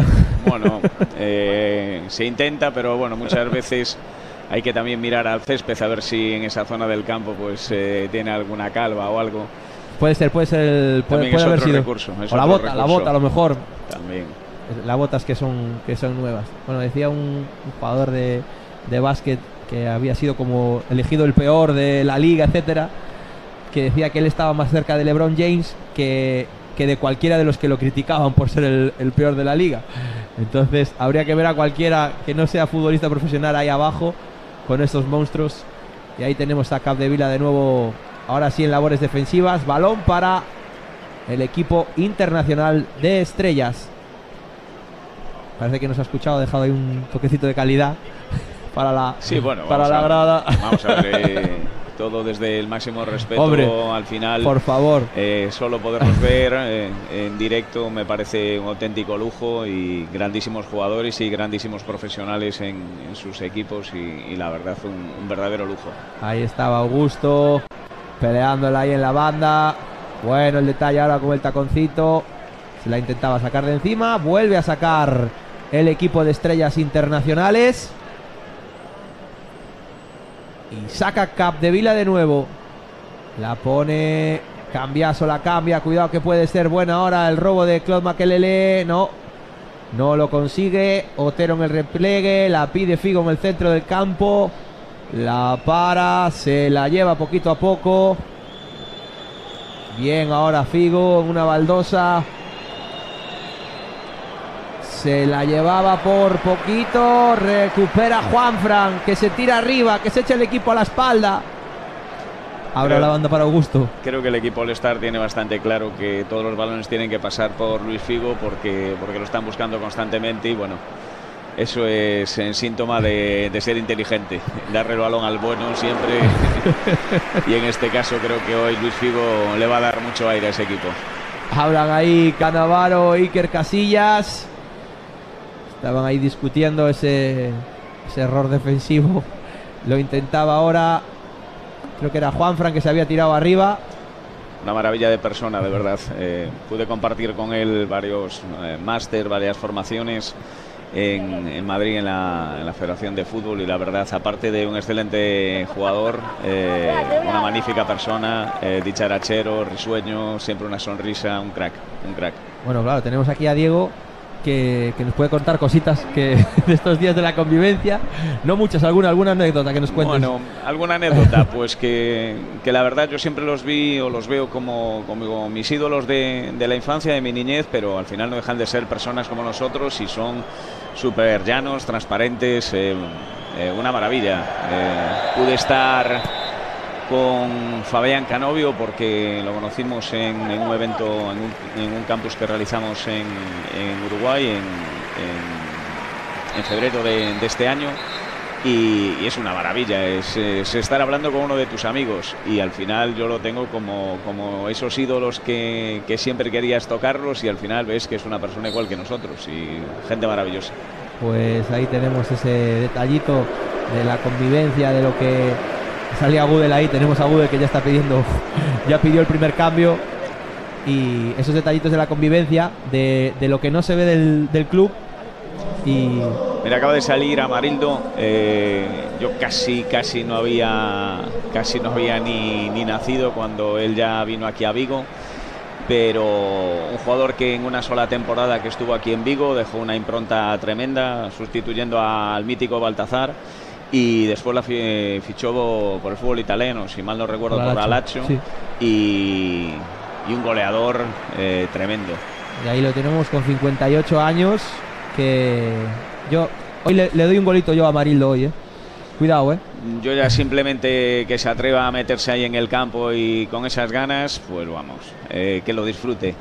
se intenta, pero bueno, muchas veces hay que también mirar al césped a ver si en esa zona del campo pues tiene alguna calva o algo. Puede haber sido recurso, o la bota a lo mejor también. Las botas que son nuevas. Bueno, decía un jugador de básquet que había sido como elegido el peor de la liga, etcétera, que decía que él estaba más cerca de LeBron James que de cualquiera de los que lo criticaban por ser el peor de la liga. Entonces habría que ver a cualquiera que no sea futbolista profesional ahí abajo con estos monstruos. Y ahí tenemos a Capdevila de nuevo, ahora sí en labores defensivas. Balón para el equipo internacional de Estrellas. Parece que nos ha escuchado, ha dejado ahí un toquecito de calidad para la, sí, bueno, para la grada. Vamos a ver, todo desde el máximo respeto. Hombre, al final, por favor. Solo podernos ver en directo me parece un auténtico lujo, y grandísimos jugadores y grandísimos profesionales en sus equipos, y la verdad un verdadero lujo. Ahí estaba Augusto peleándola ahí en la banda. Bueno, el detalle ahora con el taconcito. Se la intentaba sacar de encima. Vuelve a sacar el equipo de Estrellas Internacionales. Y saca Capdevila de nuevo. La pone Cambiaso, la cambia. Cuidado que puede ser buena ahora el robo de Claude Makelele. No lo consigue. Otero en el repliegue. La pide Figo en el centro del campo. La para. Se la lleva poquito a poco. Bien ahora Figo en una baldosa. Se la llevaba por poquito. Recupera Juanfran, que se tira arriba, que se echa el equipo a la espalda. Ahora la banda para Augusto. Creo que el equipo All-Star tiene bastante claro que todos los balones tienen que pasar por Luis Figo, porque lo están buscando constantemente, y bueno, eso es en síntoma de ser inteligente, darle el balón al bueno siempre. Y en este caso creo que hoy Luis Figo le va a dar mucho aire a ese equipo. Hablan ahí Cannavaro, Iker Casillas. Estaban ahí discutiendo ese error defensivo. Lo intentaba ahora, creo que era Juanfran, que se había tirado arriba. Una maravilla de persona, de verdad. Pude compartir con él varios máster, varias formaciones en Madrid, en la Federación de Fútbol, y la verdad, aparte de un excelente jugador, una magnífica persona, dicharachero, risueño, siempre una sonrisa, un crack. Bueno, claro, tenemos aquí a Diego, que nos puede contar cositas que de estos días de la convivencia. No muchas, alguna anécdota que nos cuentes. Bueno, alguna anécdota, pues que la verdad yo siempre los vi o los veo como mis ídolos de la infancia, de mi niñez, pero al final no dejan de ser personas como nosotros, y son súper llanos, transparentes, una maravilla. Pude estar con Fabián Canovio porque lo conocimos en un evento, en un campus que realizamos en Uruguay en febrero de este año, y es una maravilla, es estar hablando con uno de tus amigos, y al final yo lo tengo como esos ídolos que siempre querías tocarlos, y al final ves que es una persona igual que nosotros, y gente maravillosa. Pues ahí tenemos ese detallito de la convivencia, de lo que salía Gudel ahí. Tenemos a Gudel que ya está pidiendo, ya pidió el primer cambio, y esos detallitos de la convivencia, de lo que no se ve del club. Y mira, acaba de salir Amarildo. Yo casi no había ni nacido cuando él ya vino aquí a Vigo, pero un jugador que en una sola temporada que estuvo aquí en Vigo dejó una impronta tremenda, sustituyendo al mítico Baltazar. Y después la fichó por el fútbol italiano, si mal no recuerdo, por Alacho, sí. y un goleador tremendo. Y ahí lo tenemos con 58 años, que yo hoy le doy un golito yo a Amarildo hoy, Cuidado, Yo ya simplemente que se atreva a meterse ahí en el campo y con esas ganas, pues vamos, que lo disfrute.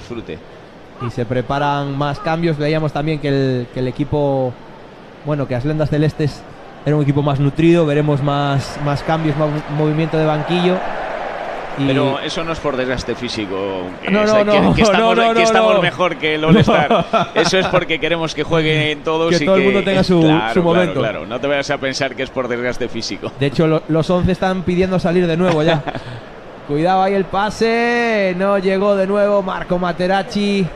Y se preparan más cambios. Veíamos también que el equipo, bueno, que Aslendas Celestes era un equipo más nutrido. Veremos más cambios, más movimiento de banquillo. Pero eso no es por desgaste físico, que estamos mejor que el All-Star. Eso es porque queremos que jueguen todos, que todo el mundo tenga su momento. Claro, no te vayas a pensar que es por desgaste físico. De hecho, los 11 están pidiendo salir de nuevo ya. Cuidado ahí el pase, no llegó de nuevo Marco Materazzi,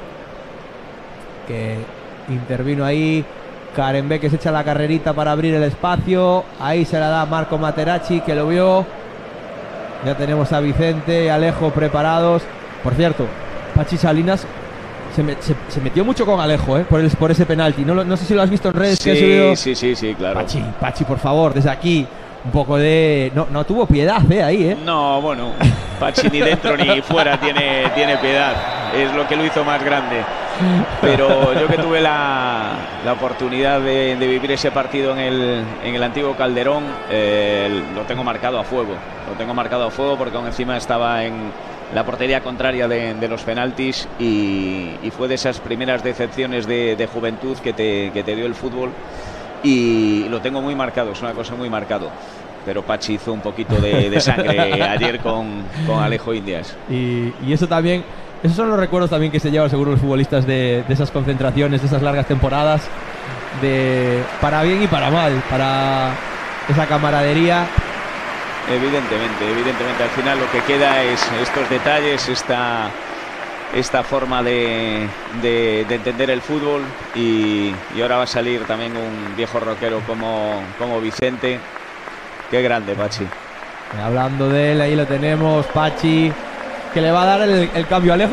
que intervino ahí. Karenbe, que se echa la carrerita para abrir el espacio. Ahí se la da Marco Materazzi, que lo vio. Ya tenemos a Vicente y Alejo preparados. Por cierto, Pachi Salinas se metió mucho con Alejo, por ese penalti. No sé si lo has visto en redes. Sí, claro. Pachi, por favor, desde aquí un poco de... No tuvo piedad ahí, No, bueno, Pachi ni dentro ni fuera tiene piedad. es lo que lo hizo más grande. Pero yo que tuve la oportunidad de vivir ese partido en el antiguo Calderón, lo tengo marcado a fuego. Lo tengo marcado a fuego porque aún encima estaba en la portería contraria de los penaltis y fue de esas primeras decepciones de juventud que te dio el fútbol, y lo tengo muy marcado, es una cosa muy marcado. Pero Pachi hizo un poquito de sangre ayer con Alejo Indias. Y eso también, esos son los recuerdos también que se llevan seguro los futbolistas de esas concentraciones, de esas largas temporadas, para bien y para mal, para esa camaradería. Evidentemente, al final lo que queda es estos detalles, esta forma de entender el fútbol, y ahora va a salir también un viejo rockero como Vicente. Qué grande, Pachi. Hablando de él, ahí lo tenemos, Pachi, que le va a dar el cambio a Alejo.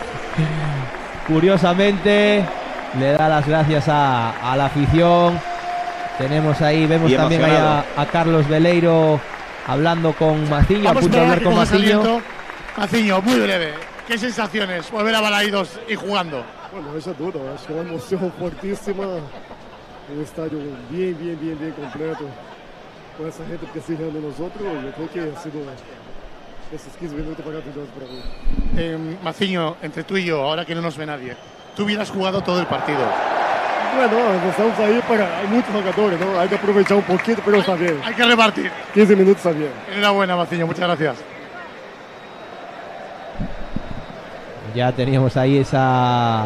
Curiosamente, le da las gracias a la afición. Tenemos ahí, vemos y también ahí a Carlos Veleiro hablando con Maciño, a punto de hablar con Maciño. Maciño, muy breve. ¿Qué sensaciones volver a Balaídos y jugando? Bueno, esa duda, es una emoción fuertísima. Un estadio bien completo. Con esa gente presionando a nosotros, yo creo que ha sido esos 15 minutos maravillosos para mí. Maciño, entre tú y yo, ahora que no nos ve nadie, tú hubieras jugado todo el partido. Bueno, estamos ahí hay muchos jugadores, ¿no? Hay que aprovechar un poquito, pero está bien. Hay que repartir. 15 minutos está bien. Enhorabuena, Maciño, muchas gracias. Ya teníamos ahí esas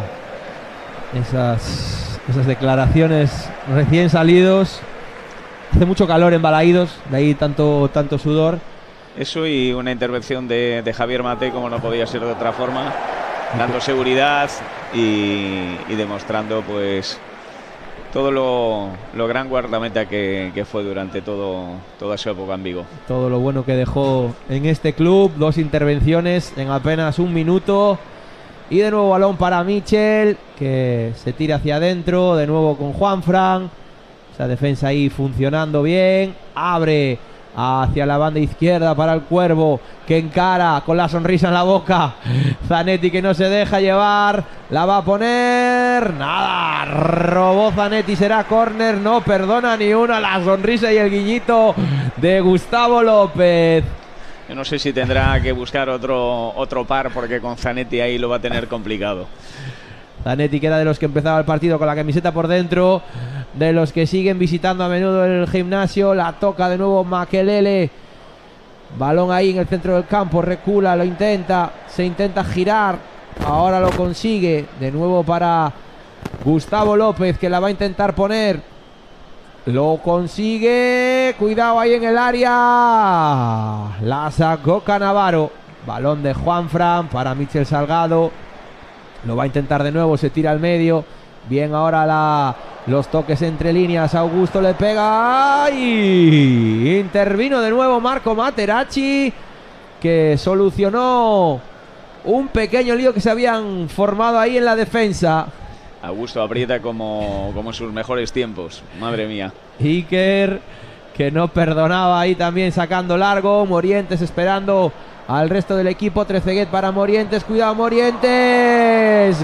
declaraciones recién salidos. Hace mucho calor en Balaídos, de ahí tanto sudor. Eso, y una intervención de Javier Mate, como no podía ser de otra forma, dando seguridad y demostrando pues todo lo gran guardameta que fue durante toda su época en Vigo. Todo lo bueno que dejó en este club, 2 intervenciones en apenas 1 minuto. Y de nuevo balón para Michel, que se tira hacia adentro, de nuevo con Juanfran. Esa defensa ahí funcionando bien. Abre hacia la banda izquierda para el Cuervo, que encara con la sonrisa en la boca. Zanetti, que no se deja llevar. La va a poner. Nada. Robó Zanetti. Será córner. No perdona ni una. La sonrisa y el guiñito de Gustavo López. Yo no sé si tendrá que buscar otro par, porque con Zanetti ahí lo va a tener complicado. Zanetti, que era de los que empezaba el partido con la camiseta por dentro, de los que siguen visitando a menudo el gimnasio. La toca de nuevo Makelele. Balón ahí en el centro del campo, recula, lo intenta, se intenta girar, ahora lo consigue. De nuevo para Gustavo López, que la va a intentar poner. Lo consigue, cuidado ahí en el área. La sacó Canavaro. Balón de Juanfran para Michel Salgado. Lo va a intentar de nuevo, se tira al medio. Bien ahora los toques entre líneas. Augusto le pega. ¡Ay! Intervino de nuevo Marco Materazzi, que solucionó un pequeño lío que se habían formado ahí en la defensa. Augusto aprieta como en sus mejores tiempos. Madre mía. Iker, que no perdonaba ahí también, sacando largo. Morientes esperando al resto del equipo. Trezeguet para Morientes. Cuidado, Morientes.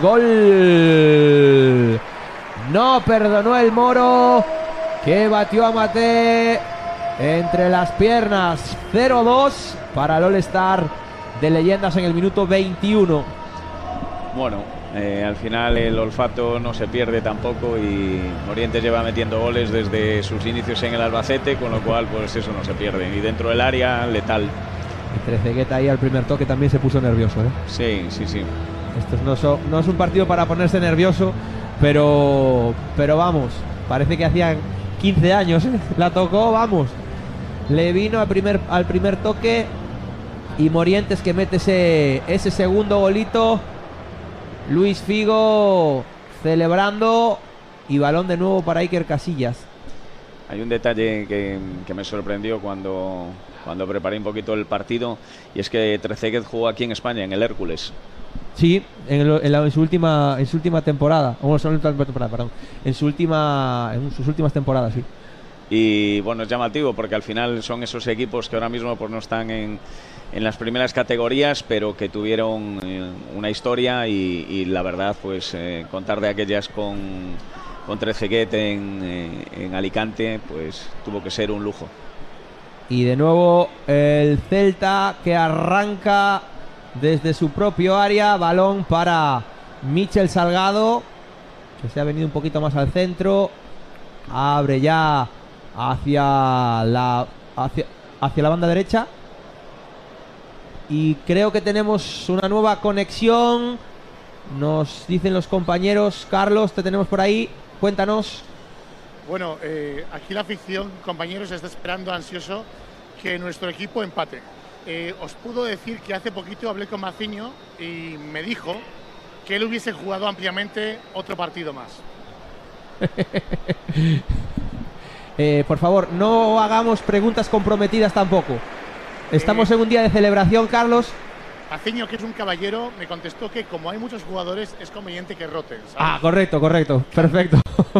Gol. No perdonó el Moro, que batió a Mate entre las piernas. 0-2 para el All-Star de Leyendas en el minuto 21. Bueno, al final el olfato no se pierde tampoco, y Morientes lleva metiendo goles desde sus inicios en el Albacete, con lo cual pues eso no se pierde. Y dentro del área, letal. Y Trezeguet ahí al primer toque también se puso nervioso, ¿eh? Sí. Esto no es un partido para ponerse nervioso, pero vamos, parece que hacían 15 años, ¿eh? La tocó, vamos. Le vino al primer toque, y Morientes, que mete ese segundo golito. Luis Figo celebrando, y balón de nuevo para Iker Casillas. Hay un detalle que me sorprendió cuando preparé un poquito el partido, y es que Trezeguet jugó aquí en España, en el Hércules. Sí, en sus últimas temporadas, sí. y bueno, es llamativo porque al final son esos equipos que ahora mismo pues no están en las primeras categorías, pero que tuvieron una historia y la verdad pues contar de aquellas con Trezeguet en Alicante pues tuvo que ser un lujo. Y de nuevo el Celta que arranca desde su propio área, balón para Michel Salgado, que se ha venido un poquito más al centro, abre ya hacia la banda derecha y creo que tenemos una nueva conexión, nos dicen los compañeros. Carlos, te tenemos por ahí, cuéntanos. Bueno, aquí la afición, compañeros, está esperando ansioso que nuestro equipo empate. Os puedo decir que hace poquito hablé con Maciño y me dijo que él hubiese jugado ampliamente otro partido más. Por favor, no hagamos preguntas comprometidas tampoco. Estamos en un día de celebración, Carlos. Maciño, que es un caballero, me contestó que como hay muchos jugadores es conveniente que roten, ¿sabes? Ah, correcto, perfecto.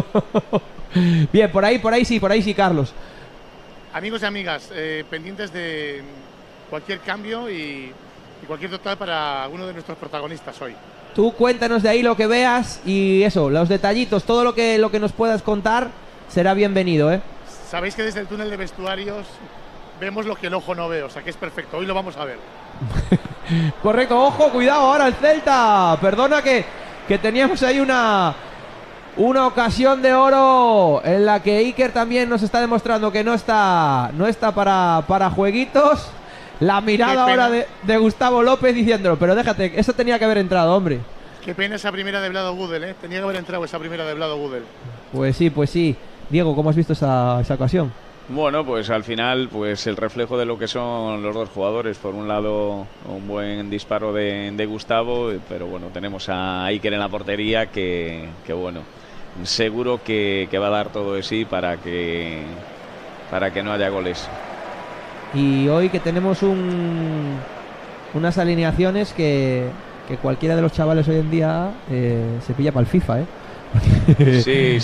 Bien, por ahí sí, Carlos. Amigos y amigas, pendientes de cualquier cambio y cualquier total para alguno de nuestros protagonistas hoy. Tú cuéntanos de ahí lo que veas y eso, los detallitos, todo lo que nos puedas contar será bienvenido, ¿eh? Sabéis que desde el túnel de vestuarios vemos lo que el ojo no ve, o sea que es perfecto, hoy lo vamos a ver. Correcto, ojo, cuidado ahora el Celta. Perdona que teníamos ahí una ocasión de oro en la que Iker también nos está demostrando que no está para jueguitos. La mirada ahora de Gustavo López diciéndolo, pero déjate, eso tenía que haber entrado, hombre. Qué pena esa primera de Vlado Gudel, ¿eh? Tenía que haber entrado esa primera de Vlado Gudel. Pues sí. Diego, ¿cómo has visto esa ocasión? Bueno, pues al final pues el reflejo de lo que son los dos jugadores. Por un lado un buen disparo de Gustavo, pero bueno, tenemos a Iker en la portería que bueno, seguro que va a dar todo de sí para que no haya goles. Y hoy que tenemos unas alineaciones que cualquiera de los chavales hoy en día se pilla para el FIFA, ¿eh? Sí,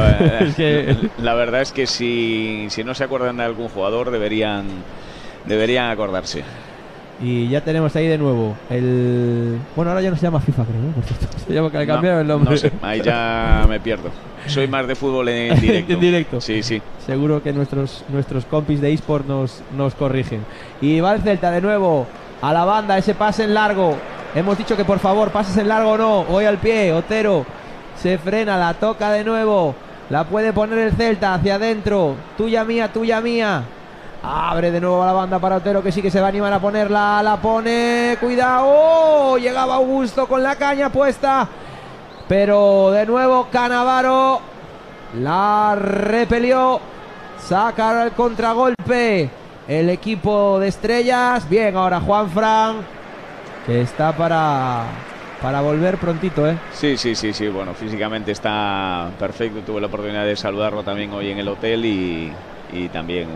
la verdad es que si no se acuerdan de algún jugador deberían acordarse. Y ya tenemos ahí de nuevo bueno, ahora ya no se llama FIFA, creo, ¿no? Por cierto, se llama que le cambiaron el nombre. No sé, ahí ya me pierdo. Soy más de fútbol en directo. En directo. Sí. Seguro que nuestros compis de eSport nos corrigen. Y va el Celta de nuevo a la banda, ese pase en largo. Hemos dicho que por favor, pases en largo o no. Voy al pie, Otero se frena, la toca de nuevo. La puede poner el Celta hacia adentro. Tuya mía. Abre de nuevo a la banda para Otero, que sí que se va a animar a ponerla. La pone, cuidado. ¡Oh! Llegaba Augusto con la caña puesta, pero de nuevo Cannavaro la repelió. Saca el contragolpe el equipo de Estrellas. Bien, ahora Juanfran, que está para volver prontito, ¿eh? Sí. Bueno, físicamente está perfecto. Tuve la oportunidad de saludarlo también hoy en el hotel y también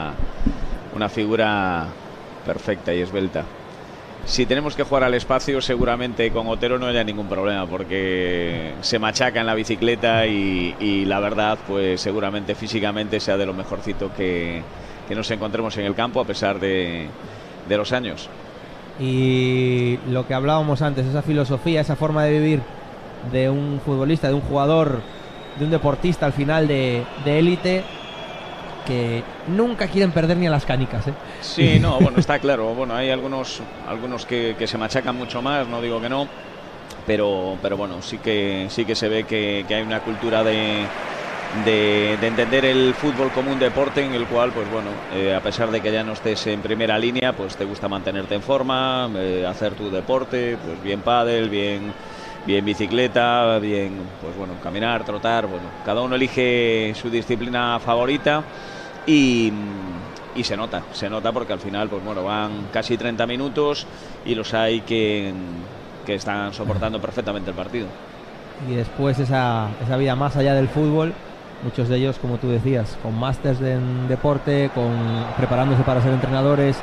una figura perfecta y esbelta. Si tenemos que jugar al espacio, seguramente con Otero no haya ningún problema, porque se machaca en la bicicleta y la verdad, pues seguramente físicamente sea de lo mejorcito que nos encontremos en el campo, a pesar de los años. Y lo que hablábamos antes, esa filosofía, esa forma de vivir de un futbolista, de un jugador, de un deportista al final de élite, que nunca quieren perder ni a las canicas, ¿eh? Sí, no, bueno, está claro. Bueno, hay algunos que se machacan mucho más, no digo que no, pero bueno, sí que se ve que hay una cultura de entender el fútbol como un deporte en el cual, pues bueno, a pesar de que ya no estés en primera línea, pues te gusta mantenerte en forma, hacer tu deporte, pues bien pádel, bien bicicleta, bien, pues bueno, caminar, trotar, bueno, cada uno elige su disciplina favorita y se nota porque al final, pues bueno, van casi 30 minutos y los hay que están soportando perfectamente el partido. Y después esa vida más allá del fútbol, muchos de ellos, como tú decías, con másters en deporte, preparándose para ser entrenadores,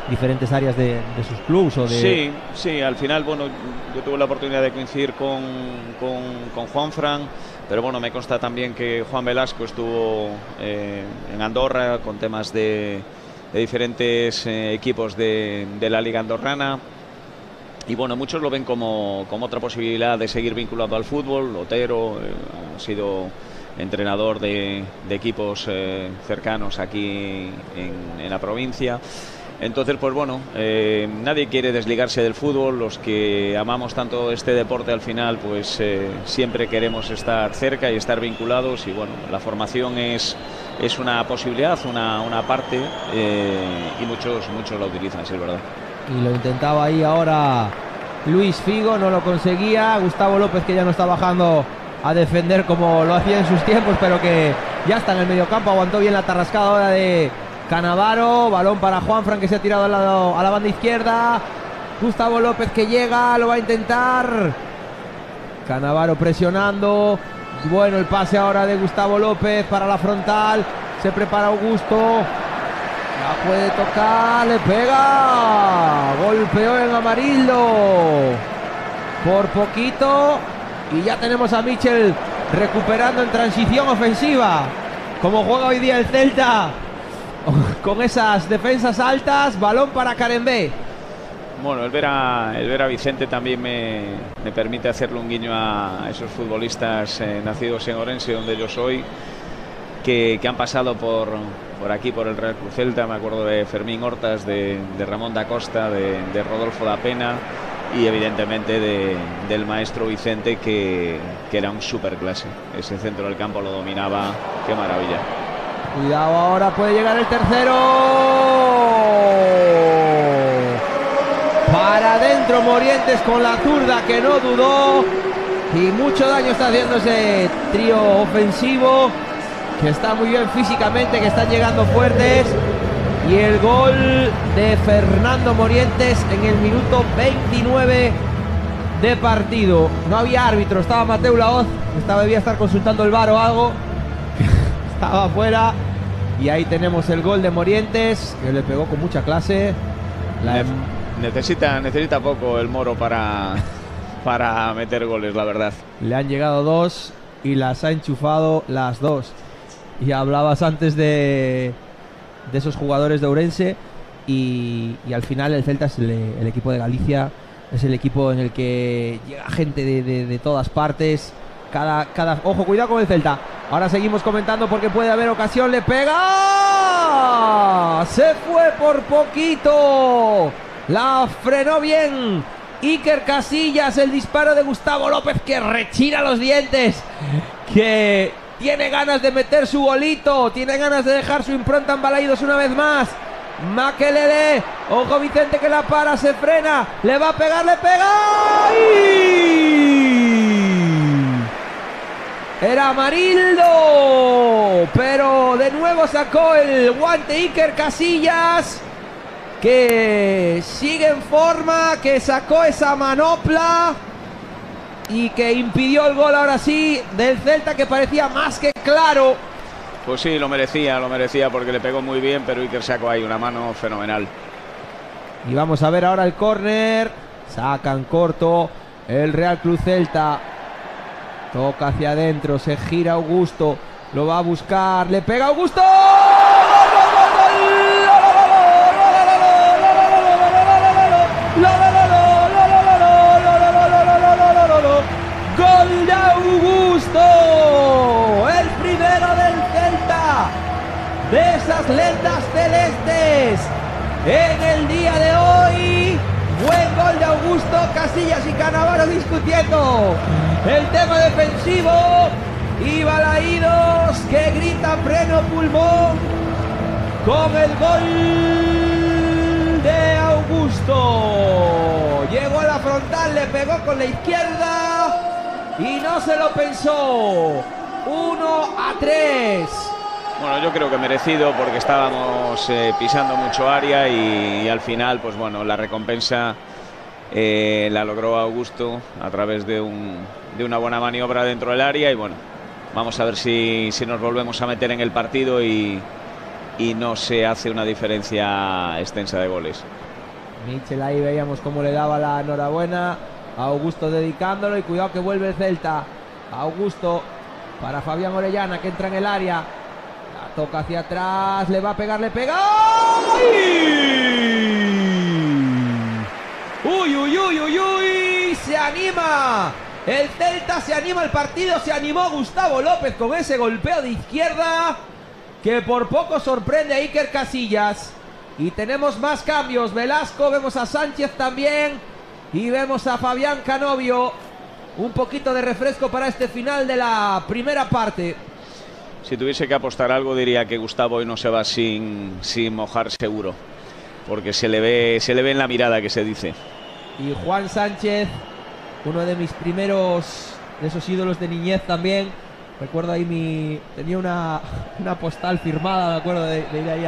diferentes áreas de sus clubes o de... Sí, sí, al final, bueno, yo tuve la oportunidad de coincidir con Juanfran, pero bueno, me consta también que Juan Velasco estuvo en Andorra con temas de diferentes equipos de la Liga Andorrana. Y bueno, muchos lo ven como otra posibilidad de seguir vinculado al fútbol. Otero ha sido entrenador de equipos cercanos aquí en la provincia. Entonces, pues bueno, nadie quiere desligarse del fútbol. Los que amamos tanto este deporte, al final, pues siempre queremos estar cerca y estar vinculados. Y bueno, la formación es una posibilidad, una parte, y muchos la utilizan, sí, es verdad. Y lo intentaba ahí ahora Luis Figo, no lo conseguía. Gustavo López, que ya no está bajando a defender como lo hacía en sus tiempos, pero que ya está en el mediocampo, aguantó bien la tarrascada ahora de Cannavaro. Balón para Juanfran, que se ha tirado al lado, a la banda izquierda. Gustavo López, que llega, lo va a intentar. Cannavaro presionando. Bueno, el pase ahora de Gustavo López para la frontal. Se prepara Augusto. La puede tocar, le pega. Golpeó en Amarildo por poquito. Y ya tenemos a Michel recuperando en transición ofensiva. Como juega hoy día el Celta, con esas defensas altas. Balón para Carembé. Bueno, el ver a Vicente también me permite hacerle un guiño a esos futbolistas nacidos en Orense, donde yo soy, que han pasado por aquí, por el Real Cruz Celta. Me acuerdo de Fermín Hortas, de Ramón da Costa, de Rodolfo da Pena y evidentemente del maestro Vicente, que era un superclase. Ese centro del campo lo dominaba, qué maravilla. Cuidado, ahora puede llegar el tercero. Para adentro Morientes con la zurda, que no dudó. Y mucho daño está haciendo ese trío ofensivo, que está muy bien físicamente, que están llegando fuertes. Y el gol de Fernando Morientes en el minuto 29 de partido. No había árbitro, estaba Mateu Laoz, debía estar consultando el VAR o algo. Estaba afuera. Y ahí tenemos el gol de Morientes, que le pegó con mucha clase. Necesita poco el Moro para meter goles, la verdad. Le han llegado dos y las ha enchufado las dos. Y hablabas antes de esos jugadores de Ourense, y al final el Celta es el equipo de Galicia, es el equipo en el que llega gente de todas partes. Ojo, cuidado con el Celta. Ahora seguimos comentando porque puede haber ocasión. Le pega. Se fue por poquito. La frenó bien Iker Casillas. El disparo de Gustavo López, que rechina los dientes, que tiene ganas de meter su golito, tiene ganas de dejar su impronta en Balaídos una vez más. Makelele, ojo Vicente, que la para, se frena, le va a pegar, le pega. ¡Ay! Era Amarildo, pero de nuevo sacó el guante Iker Casillas, que sigue en forma, que sacó esa manopla y que impidió el gol ahora sí del Celta, que parecía más que claro. Pues sí, lo merecía porque le pegó muy bien, pero Iker sacó ahí una mano fenomenal. Y vamos a ver ahora el córner. Sacan corto el Real Club Celta. Toca hacia adentro, se gira Augusto, lo va a buscar, le pega Augusto. ¡Gol de Augusto! El primero del Celta, de esas lentas celestes, en el día de hoy. Buen gol de Augusto. Casillas y Cannavaro discutiendo el tema defensivo, y Balaídos, que grita a pleno pulmón con el gol de Augusto. Llegó a la frontal, le pegó con la izquierda y no se lo pensó. 1-3. Bueno, yo creo que merecido, porque estábamos pisando mucho área y al final, pues bueno, la recompensa la logró Augusto a través de una buena maniobra dentro del área. Y bueno, vamos a ver si nos volvemos a meter en el partido y y no se hace una diferencia extensa de goles. Mitchell ahí veíamos cómo le daba la enhorabuena a Augusto dedicándolo, y cuidado que vuelve el Celta. Augusto para Fabián Orellana, que entra en el área, la toca hacia atrás, le va a pegar, le pega. ¡Uy, uy, uy, uy, uy! ¡Se anima! El Celta se anima, el partido se animó. Gustavo López con ese golpeo de izquierda que por poco sorprende a Iker Casillas. Y tenemos más cambios. Velasco, vemos a Sánchez también, y vemos a Fabián Canovio. Un poquito de refresco para este final de la primera parte. Si tuviese que apostar algo, diría que Gustavo hoy no se va sin mojar seguro, porque se le ve en la mirada, que se dice. Y Juan Sánchez, uno de mis primeros, de esos ídolos de niñez también. Recuerdo ahí tenía una postal firmada, me acuerdo de ir ahí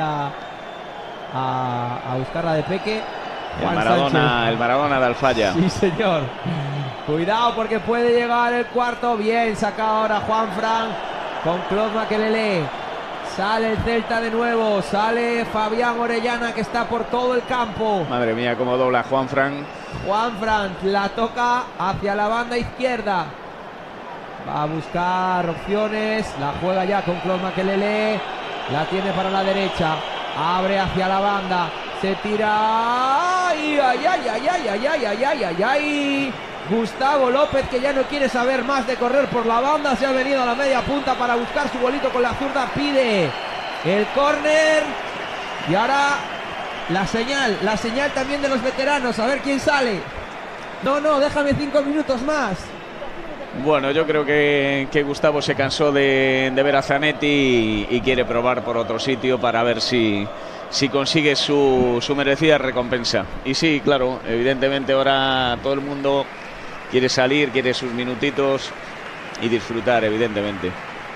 a buscarla de peque. El Maradona de Alfaya. Sí, señor. Cuidado porque puede llegar el cuarto. Bien sacado ahora Juanfran con Claude Makelele. Sale el Celta de nuevo. Sale Fabián Orellana, que está por todo el campo. Madre mía, cómo dobla Juanfran. Juanfran la toca hacia la banda izquierda. Va a buscar opciones. La juega ya con Claude Makelele. La tiene para la derecha. Abre hacia la banda. Se tira. ¡Ay, ay, ay, ay, ay, ay, ay, ay, ay, ay, ay! Gustavo López, que ya no quiere saber más de correr por la banda, se ha venido a la media punta para buscar su bolito con la zurda. Pide el córner. Y ahora la señal también de los veteranos. A ver quién sale. No, déjame 5 minutos más. Bueno, yo creo que Gustavo se cansó de ver a Zanetti y quiere probar por otro sitio para ver si consigue su merecida recompensa. Y sí, claro, evidentemente ahora todo el mundo quiere salir, quiere sus minutitos y disfrutar, evidentemente.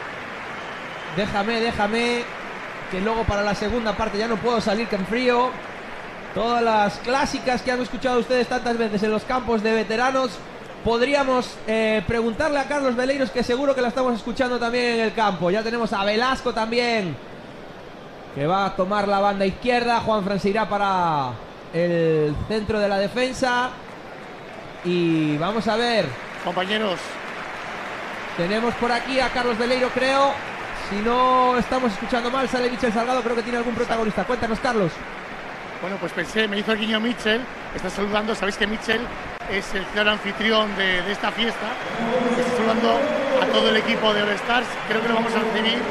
Déjame, que luego para la segunda parte ya no puedo salir que en frío. Todas las clásicas que han escuchado ustedes tantas veces en los campos de veteranos, podríamos preguntarle a Carlos Veleiros, que seguro que la estamos escuchando también en el campo. Ya tenemos a Velasco también, que va a tomar la banda izquierda. Juanfran se irá para el centro de la defensa. Y vamos a ver, Compañeros, tenemos por aquí a Carlos Veleiro, creo. Si no estamos escuchando mal, sale Mitchell Salgado, creo que tiene algún protagonista. Cuéntanos, Carlos. bueno, pues pensé, me hizo el guiño Mitchell, está saludando. Sabéis que Mitchell es el claro anfitrión de esta fiesta. Está saludando a todo el equipo de All Stars. Creo que lo vamos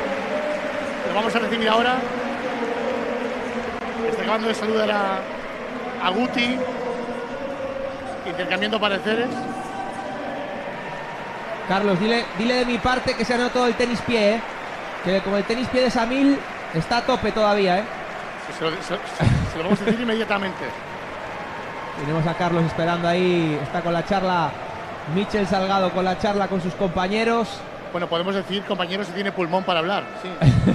a recibir ahora. Está acabando de saludar a Guti, intercambiando pareceres. Carlos, dile de mi parte que se ha notado el tenis pie, que como el tenis pie de Samil está a tope todavía, Se lo vamos a decir inmediatamente. Tenemos a Carlos esperando ahí, está con la charla Mitchell Salgado, con la charla con sus compañeros. Bueno, podemos decir, compañeros, si tiene pulmón para hablar. Sí.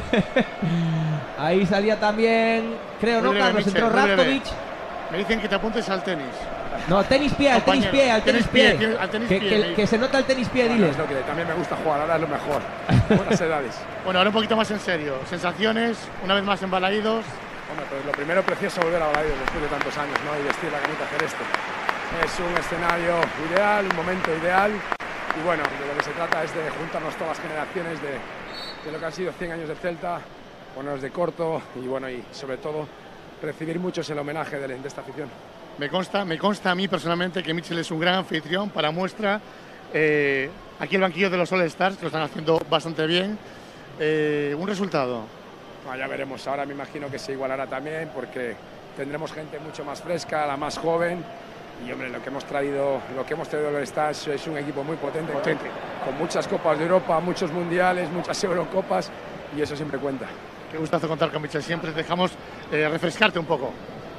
Ahí salía también, creo, ¿no, Carlos? Entró Ratkovic. Me dicen que te apuntes al tenis. No, tenis pie, al tenis pie, al tenis pie. Que se nota el tenis pie, dile. Es lo que también me gusta jugar, ahora es lo mejor. Buenas edades. Bueno, ahora un poquito más en serio. Sensaciones, una vez más en Balaídos. Hombre, pues lo primero, precioso volver a Balaídos después de tantos años, ¿no? Y vestir la camita celeste. Es un escenario ideal, un momento ideal. Y bueno, de lo que se trata es de juntarnos todas las generaciones de lo que han sido 100 años del Celta, ponernos de corto y bueno, y sobre todo recibir muchos el homenaje de esta afición. Me consta a mí personalmente que Mitchell es un gran anfitrión. Para muestra, aquí el banquillo de los All Stars, que lo están haciendo bastante bien. Un resultado. Bueno, ya veremos, ahora me imagino que se igualará también porque tendremos gente mucho más fresca, la más joven. Y hombre, lo que hemos traído al All Stars es un equipo muy potente. Con muchas Copas de Europa, muchos Mundiales, muchas Eurocopas, y eso siempre cuenta. Qué gustazo contar con Mitchell. Siempre dejamos refrescarte un poco.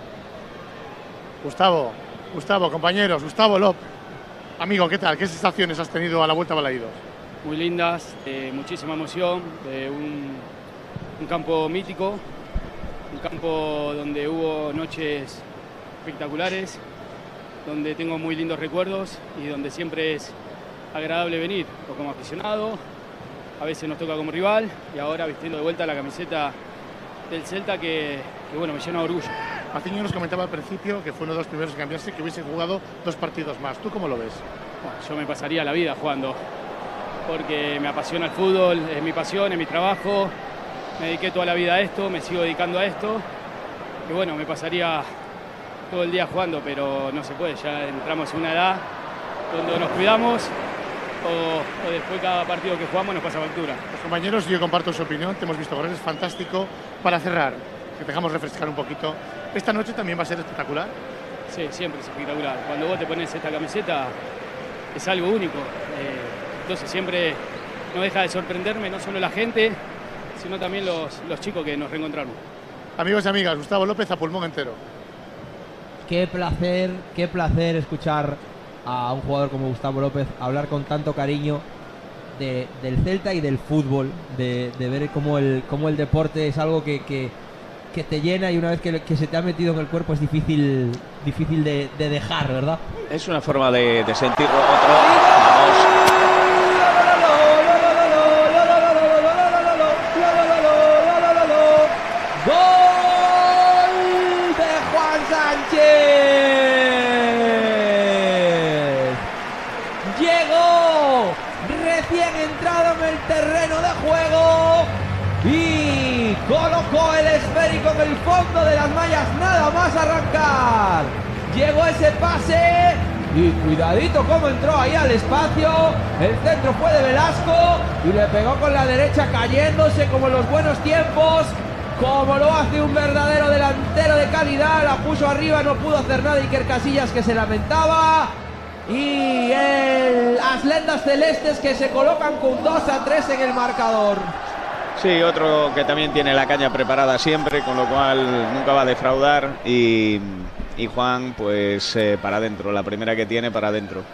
Gustavo, compañeros, Gustavo Lop, amigo, ¿qué tal? ¿Qué sensaciones has tenido a la vuelta a Balaídos? Muy lindas, muchísima emoción, un campo mítico, un campo donde hubo noches espectaculares, donde tengo muy lindos recuerdos y donde siempre es agradable venir, o como aficionado, a veces nos toca como rival, y ahora vistiendo de vuelta la camiseta del Celta que bueno, me llena de orgullo. Patiño nos comentaba al principio que fue uno de los primeros en cambiarse, que hubiese jugado 2 partidos más. ¿Tú cómo lo ves? Bueno, yo me pasaría la vida jugando, porque me apasiona el fútbol, es mi pasión, es mi trabajo. Me dediqué toda la vida a esto, me sigo dedicando a esto. Y bueno, me pasaría todo el día jugando, pero no se puede. Ya entramos en una edad donde nos cuidamos o después cada partido que jugamos nos pasa factura. Los compañeros, yo comparto su opinión, te hemos visto correr, es fantástico. Para cerrar, que dejamos refrescar un poquito, esta noche también va a ser espectacular. Sí, siempre es espectacular. Cuando vos te pones esta camiseta es algo único. Entonces siempre no deja de sorprenderme, no solo la gente, sino también los chicos que nos reencontraron. Amigos y amigas, Gustavo López a pulmón entero. Qué placer escuchar a un jugador como Gustavo López hablar con tanto cariño del Celta y del fútbol, de ver cómo el deporte es algo que te llena, y una vez que se te ha metido en el cuerpo es difícil de dejar, ¿verdad? Es una forma de sentirlo. Vamos. Llegó recién entrado en el terreno de juego y colocó el esférico en el fondo de las mallas nada más arrancar. Llegó ese pase y cuidadito cómo entró ahí al espacio. El centro fue de Velasco y le pegó con la derecha, cayéndose como en los buenos tiempos, como lo hace un verdadero delantero de calidad. La puso arriba, no pudo hacer nada Iker Casillas, que se lamentaba. Y las lendas celestes que se colocan con 2-3 en el marcador. Sí, otro que también tiene la caña preparada siempre, con lo cual nunca va a defraudar. Y Juan, pues para adentro, la primera que tiene para adentro.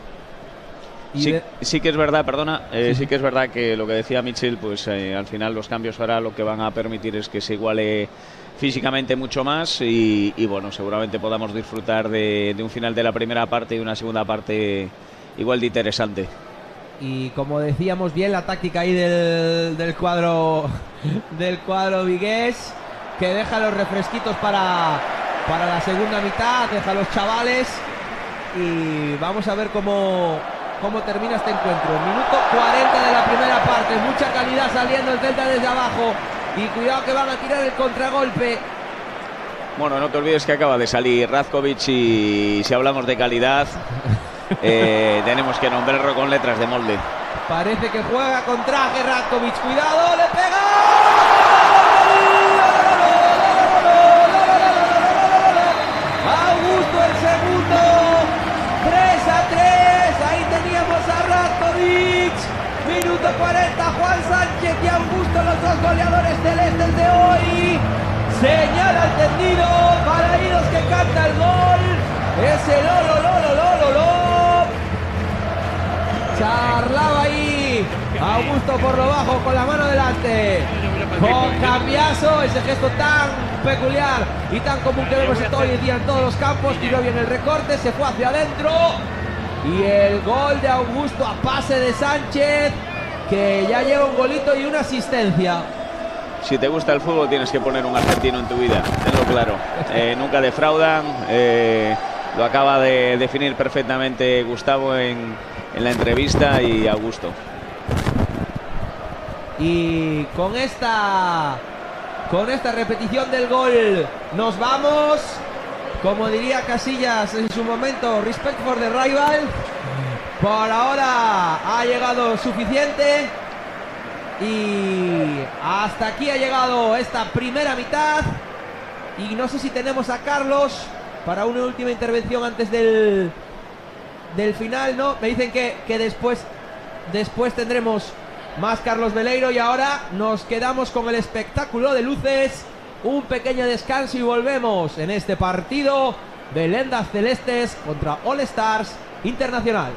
Sí que es verdad, perdona, sí que es verdad que lo que decía Michel, pues al final los cambios ahora lo que van a permitir es que se iguale físicamente mucho más y bueno, seguramente podamos disfrutar de un final de la primera parte y una segunda parte igual de interesante. Y como decíamos, bien la táctica ahí del cuadro vigués, que deja los refresquitos para la segunda mitad, deja a los chavales, y vamos a ver cómo termina este encuentro. Minuto 40 de la primera parte, mucha calidad saliendo el Celta desde abajo, y cuidado que van a tirar el contragolpe. Bueno, no te olvides que acaba de salir Razkovic, y si hablamos de calidad tenemos que nombrarlo con letras de molde. Parece que juega con traje Razkovic, cuidado, le pega. Augusto el segundo, 3-3, ahí teníamos a Razkovic. Minuto 40, Juan Sánchez y Augusto, los dos goleadores celestes de hoy. Señala al tendido, Balaídos que canta el gol. Es el lo. Charlaba ahí Augusto por lo bajo con la mano delante. Con cambiazo, ese gesto tan peculiar y tan común que vemos hoy en día en todos los campos. Tiró bien el recorte, se fue hacia adentro. Y el gol de Augusto a pase de Sánchez, que ya lleva un golito y una asistencia. Si te gusta el fútbol tienes que poner un argentino en tu vida, tenlo claro. Nunca defraudan, lo acaba de definir perfectamente Gustavo en la entrevista, y Augusto. Y con esta repetición del gol nos vamos. Como diría Casillas en su momento, respect for the rival. Por ahora ha llegado suficiente. Y hasta aquí ha llegado esta primera mitad. Y no sé si tenemos a Carlos para una última intervención antes del final, ¿no? Me dicen que después tendremos más Carlos Veleiro, y ahora nos quedamos con el espectáculo de luces. Un pequeño descanso y volvemos en este partido de Lendas Celestes contra All Stars Internacional.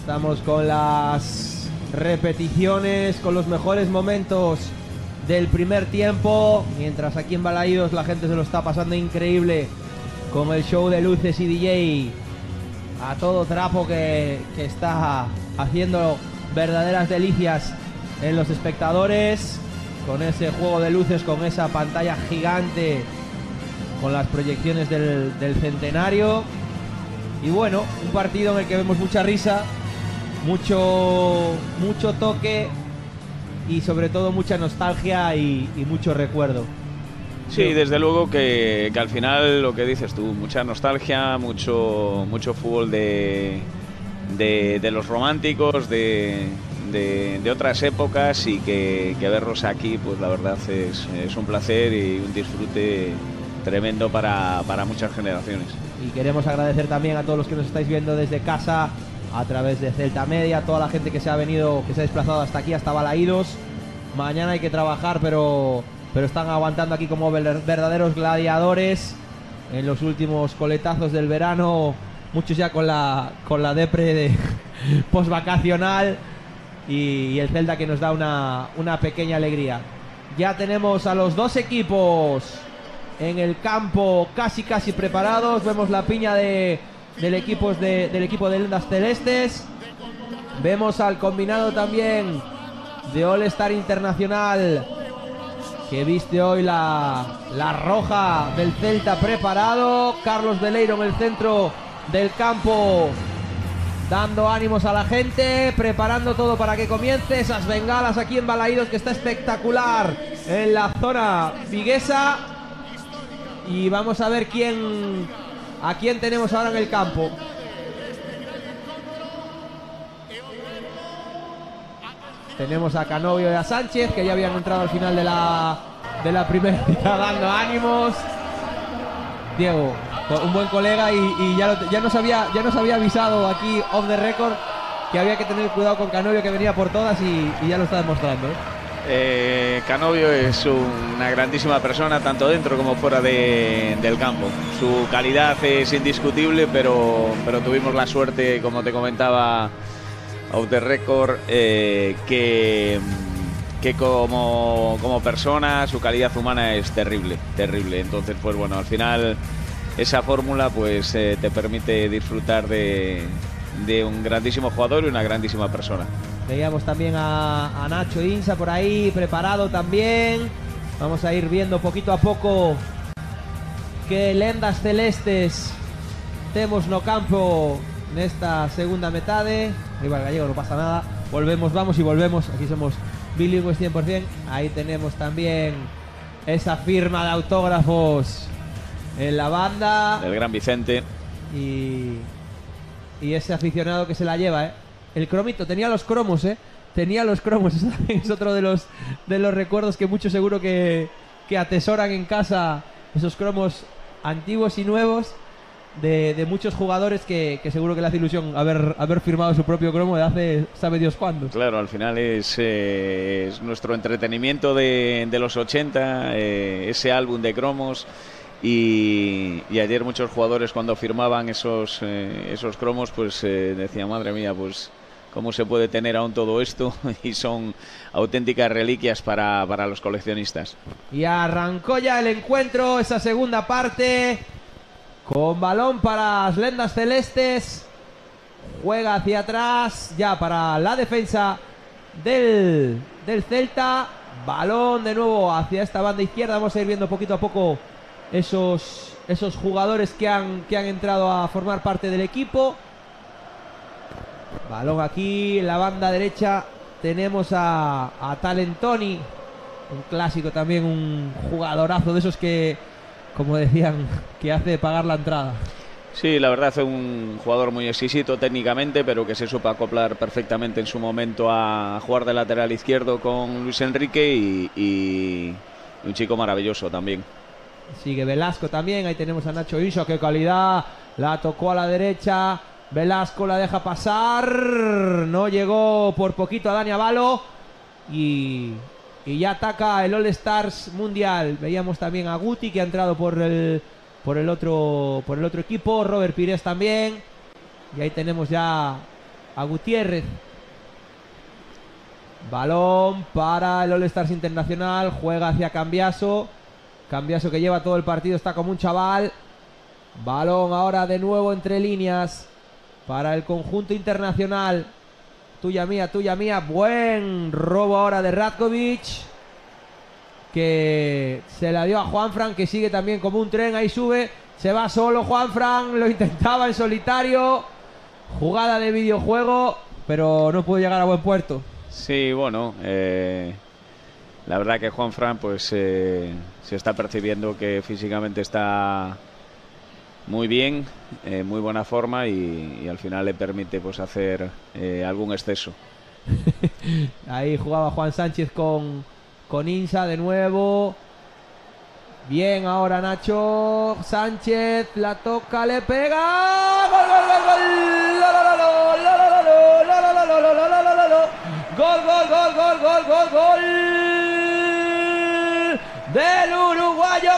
Estamos con las repeticiones, con los mejores momentos del primer tiempo, mientras aquí en Balaídos la gente se lo está pasando increíble con el show de luces y DJ a todo trapo que está haciendo verdaderas delicias en los espectadores, con ese juego de luces, con esa pantalla gigante, con las proyecciones del centenario. Y bueno, un partido en el que vemos mucha risa, mucho toque y sobre todo mucha nostalgia y mucho recuerdo. Sí, desde luego que al final lo que dices tú, mucha nostalgia, mucho fútbol de los románticos, de otras épocas, y que verlos aquí, pues la verdad es un placer y un disfrute tremendo para muchas generaciones. Y queremos agradecer también a todos los que nos estáis viendo desde casa, a través de Celta Media, a toda la gente que se ha venido, que se ha desplazado hasta aquí, hasta Balaídos. Mañana hay que trabajar, pero están aguantando aquí como verdaderos gladiadores en los últimos coletazos del verano, muchos ya con la depre de post-vacacional, y el Celta que nos da una pequeña alegría. Ya tenemos a los dos equipos en el campo casi preparados. Vemos la piña del equipo de Lendas Celestes. Vemos al combinado también de All Star Internacional, que viste hoy la roja del Celta preparado. Carlos Beleiro en el centro del campo, dando ánimos a la gente, preparando todo para que comience. Esas bengalas aquí en Balaídos, que está espectacular en la zona viguesa. Y vamos a ver a quién tenemos ahora en el campo. Tenemos a Canovio y a Sánchez, que ya habían entrado al final de la primera dando ánimos. Diego, un buen colega, y ya nos había avisado aquí off the record que había que tener cuidado con Canovio, que venía por todas, y ya lo está demostrando, Canovio es una grandísima persona, tanto dentro como fuera del campo. Su calidad es indiscutible, pero tuvimos la suerte, como te comentaba off the record, que como persona su calidad humana es terrible. Entonces, pues bueno, al final esa fórmula pues te permite disfrutar de un grandísimo jugador y una grandísima persona. Veíamos también a Nacho Insa por ahí, preparado también. Vamos a ir viendo poquito a poco que Lendas Celestes temos no campo nesta segunda metade. Rival gallego, no pasa nada. Vamos y volvemos. Aquí somos bilingües 100%. Ahí tenemos también esa firma de autógrafos en la banda. El gran Vicente. Y ese aficionado que se la lleva, El cromito, tenía los cromos, Tenía los cromos. Eso también es otro de los recuerdos que muchos seguro que atesoran en casa, esos cromos antiguos y nuevos de muchos jugadores que seguro que le hace ilusión haber firmado su propio cromo de hace sabe Dios cuándo. Claro, al final es nuestro entretenimiento de los 80, ese álbum de cromos. Y ayer muchos jugadores, cuando firmaban esos cromos, pues decían, madre mía, pues cómo se puede tener aún todo esto, y son auténticas reliquias para los coleccionistas. Y arrancó ya el encuentro, esa segunda parte, con balón para las Lendas Celestes. Juega hacia atrás ya para la defensa del Celta. Balón de nuevo hacia esta banda izquierda. Vamos a ir viendo poquito a poco esos jugadores que han entrado a formar parte del equipo. Balón aquí en la banda derecha. Tenemos a Talentoni, un clásico también, un jugadorazo de esos que, como decían, que hace pagar la entrada. Sí, la verdad es un jugador muy exquisito técnicamente, pero que se supo acoplar perfectamente en su momento a jugar de lateral izquierdo con Luis Enrique, y un chico maravilloso también. Sigue Velasco también, ahí tenemos a Nacho Iso, qué calidad, la tocó a la derecha, Velasco la deja pasar, no llegó por poquito a Dani Avalo, y ya ataca el All Stars Mundial. Veíamos también a Guti, que ha entrado por el otro equipo, Robert Pires también, y ahí tenemos ya a Gutiérrez. Balón para el All Stars Internacional. Juega hacia Cambiaso. Cambiaso que lleva todo el partido, está como un chaval. Balón ahora de nuevo entre líneas para el conjunto internacional. Tuya mía. Buen robo ahora de Ratkovic, que se la dio a Juanfran, que sigue también como un tren. Ahí sube, se va solo Juanfran, lo intentaba en solitario. Jugada de videojuego, pero no pudo llegar a buen puerto. Sí, bueno, la verdad que Juanfran pues se está percibiendo que físicamente está muy bien, muy buena forma, y al final le permite pues hacer algún exceso. Ahí jugaba Juan Sánchez con Insa de nuevo. Bien ahora Nacho Sánchez, la toca, le pega. ¡Gol, gol, gol, gol! ¡Gol del uruguayo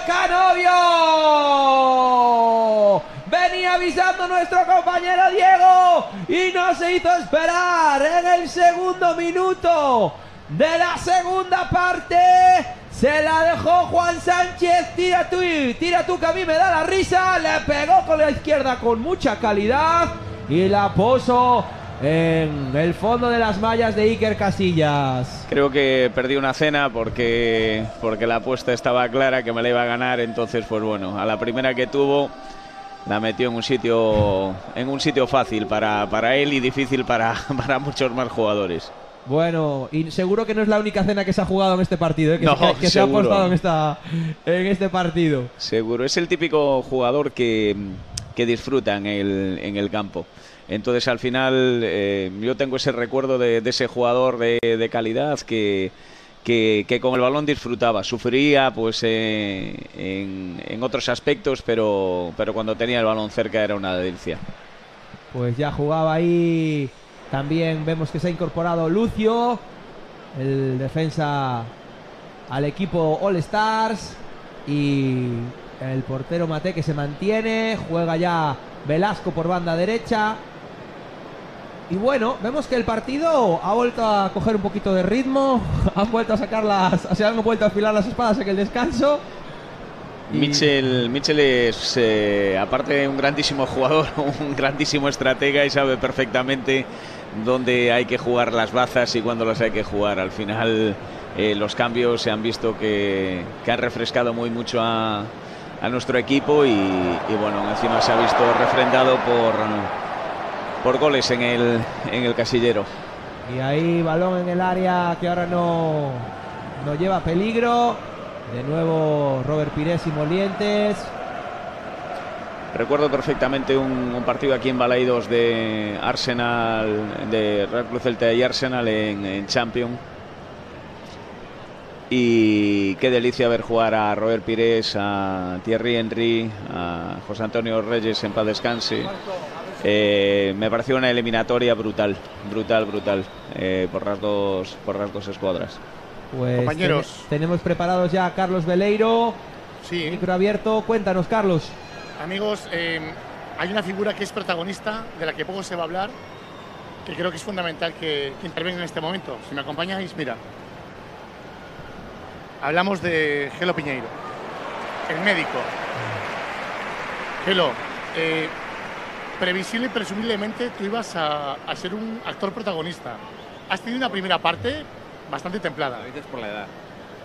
Canovio! Venía avisando nuestro compañero Diego y no se hizo esperar. En el segundo minuto de la segunda parte se la dejó Juan Sánchez. Tira tú que a mí me da la risa. Le pegó con la izquierda con mucha calidad y la puso en el fondo de las mallas de Iker Casillas. Creo que perdí una cena porque la apuesta estaba clara que me la iba a ganar. Entonces pues bueno, a la primera que tuvo la metió en un sitio fácil para él y difícil para muchos más jugadores. Bueno, y seguro que no es la única cena que se ha jugado en este partido, que se ha apostado en este partido. Seguro, es el típico jugador que disfruta en el campo. Entonces al final yo tengo ese recuerdo de ese jugador de calidad que con el balón disfrutaba, sufría pues en otros aspectos, pero cuando tenía el balón cerca era una delicia. Pues ya jugaba ahí. También vemos que se ha incorporado Lucio, el defensa, al equipo All Stars, y el portero Mate, que se mantiene. Juega ya Velasco por banda derecha. Y bueno, vemos que el partido ha vuelto a coger un poquito de ritmo. Han vuelto a se han vuelto a afilar las espadas en el descanso. Mitchell es, aparte de un grandísimo jugador, un grandísimo estratega, y sabe perfectamente dónde hay que jugar las bazas y cuándo las hay que jugar. Al final los cambios se han visto que han refrescado mucho a nuestro equipo, y bueno, encima se ha visto refrendado por goles en el casillero. Y ahí balón en el área que ahora no lleva peligro. De nuevo Robert Pires y Molientes. Recuerdo perfectamente un partido aquí en Balaidos de Arsenal, de Real Club Celta y Arsenal en Champions. Y qué delicia ver jugar a Robert Pires, a Thierry Henry, a José Antonio Reyes, en paz descanse. Me pareció una eliminatoria brutal por las dos escuadras. Pues compañeros, tenemos preparados ya a Carlos Veleiro. Sí. Micro abierto, cuéntanos, Carlos. Amigos, hay una figura que es protagonista, de la que poco se va a hablar, que creo que es fundamental que intervenga en este momento. Si me acompañáis, mira. Hablamos de Gelo Piñeiro, el médico. Gelo, previsible y presumiblemente tú ibas a ser un actor protagonista. Has tenido una primera parte bastante templada. Lo dices por la edad.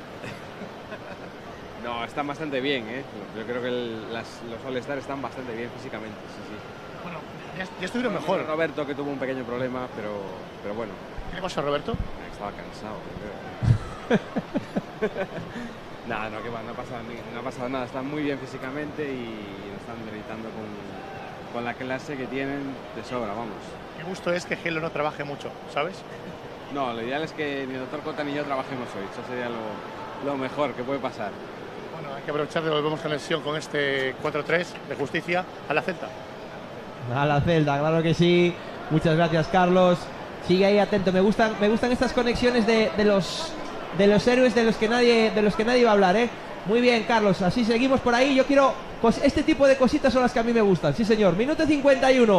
No, están bastante bien, ¿eh? Yo creo que los All-Star están bastante bien físicamente, sí. Bueno, ya estuvieron mejor. Roberto, que tuvo un pequeño problema, pero bueno. ¿Qué le pasó a Roberto? Estaba cansado, creo. Nada, no ha pasado nada. Están muy bien físicamente y nos están deleitando con la clase que tienen de sobra, vamos. Qué gusto es que Gelo no trabaje mucho, ¿sabes? No, lo ideal es que ni el doctor Cota ni yo trabajemos hoy. Eso sería lo mejor que puede pasar. Bueno, hay que aprovechar de volvemos conexión con este 4-3 de justicia a la Celta. A la Celta, claro que sí. Muchas gracias, Carlos. Sigue ahí atento. Me gustan estas conexiones de los héroes de los que nadie va a hablar, ¿eh? Muy bien, Carlos. Así seguimos por ahí. Yo quiero este tipo de cositas son las que a mí me gustan. Sí, señor. Minuto 51.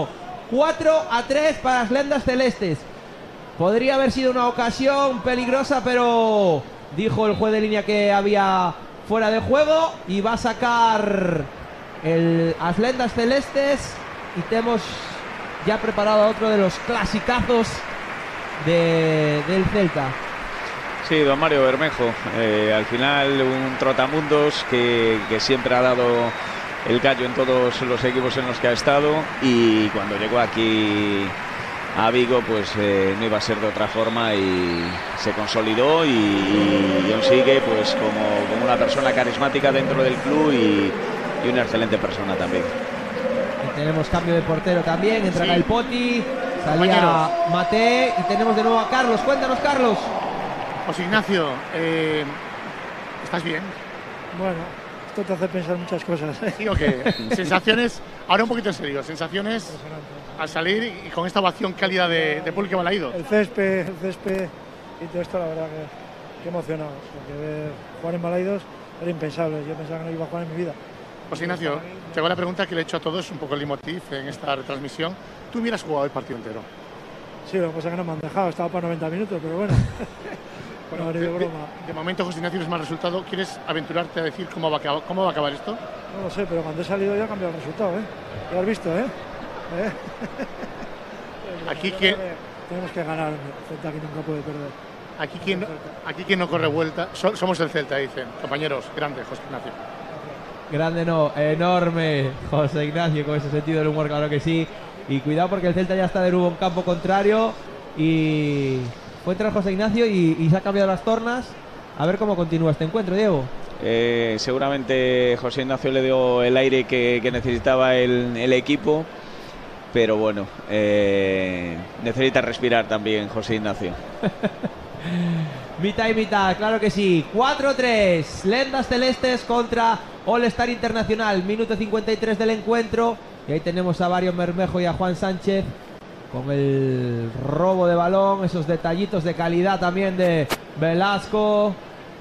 4-3 para las Lendas Celestes. Podría haber sido una ocasión peligrosa, pero dijo el juez de línea que había fuera de juego y va a sacar las Lendas Celestes. Y tenemos ya preparado otro de los clasicazos del Celta. Sí, don Mario Bermejo, al final un trotamundos que siempre ha dado el gallo en todos los equipos en los que ha estado, y cuando llegó aquí a Vigo pues no iba a ser de otra forma, y se consolidó y aún sigue pues como una persona carismática dentro del club y una excelente persona también. Y tenemos cambio de portero también, entra Sí. el Poti, salía Mate y tenemos de nuevo a Carlos. Cuéntanos, Carlos. José Ignacio, ¿estás bien? Bueno, esto te hace pensar muchas cosas. Sí, o qué. Sensaciones, ahora un poquito en serio, sensaciones al salir y con esta ovación cálida de público que me la ha ido. El césped y todo esto, la verdad que emocionado. Porque ver jugar en Balaidos era impensable. Yo pensaba que no iba a jugar en mi vida. José Ignacio, te hago la pregunta que le he hecho a todos, un poco el leitmotiv en esta retransmisión. ¿Tú hubieras jugado el partido entero? Sí, lo que pasa es que no me han dejado. Estaba para 90 minutos, pero bueno. Bueno, no, ni de broma. de momento, José Ignacio, no es mal resultado. ¿Quieres aventurarte a decir cómo va a acabar esto? No lo sé, pero cuando he salido ya ha cambiado el resultado, ¿eh? Ya has visto, ¿eh? Aquí que tenemos que ganar. El Celta aquí nunca puede perder. aquí quien no corre vuelta. Somos el Celta, dicen. Compañeros, grande, José Ignacio. Grande no, enorme José Ignacio, con ese sentido del humor, claro que sí. Y cuidado porque el Celta ya está de nuevo en campo contrario. Y fue entrar José Ignacio y se ha cambiado las tornas. A ver cómo continúa este encuentro, Diego. Seguramente José Ignacio le dio el aire que necesitaba el equipo, pero bueno, necesita respirar también José Ignacio. Mitad y mitad, claro que sí. 4-3, Lendas Celestes contra All Star Internacional. Minuto 53 del encuentro. Y ahí tenemos a Mario Bermejo y a Juan Sánchez con el robo de balón, esos detallitos de calidad también de Velasco.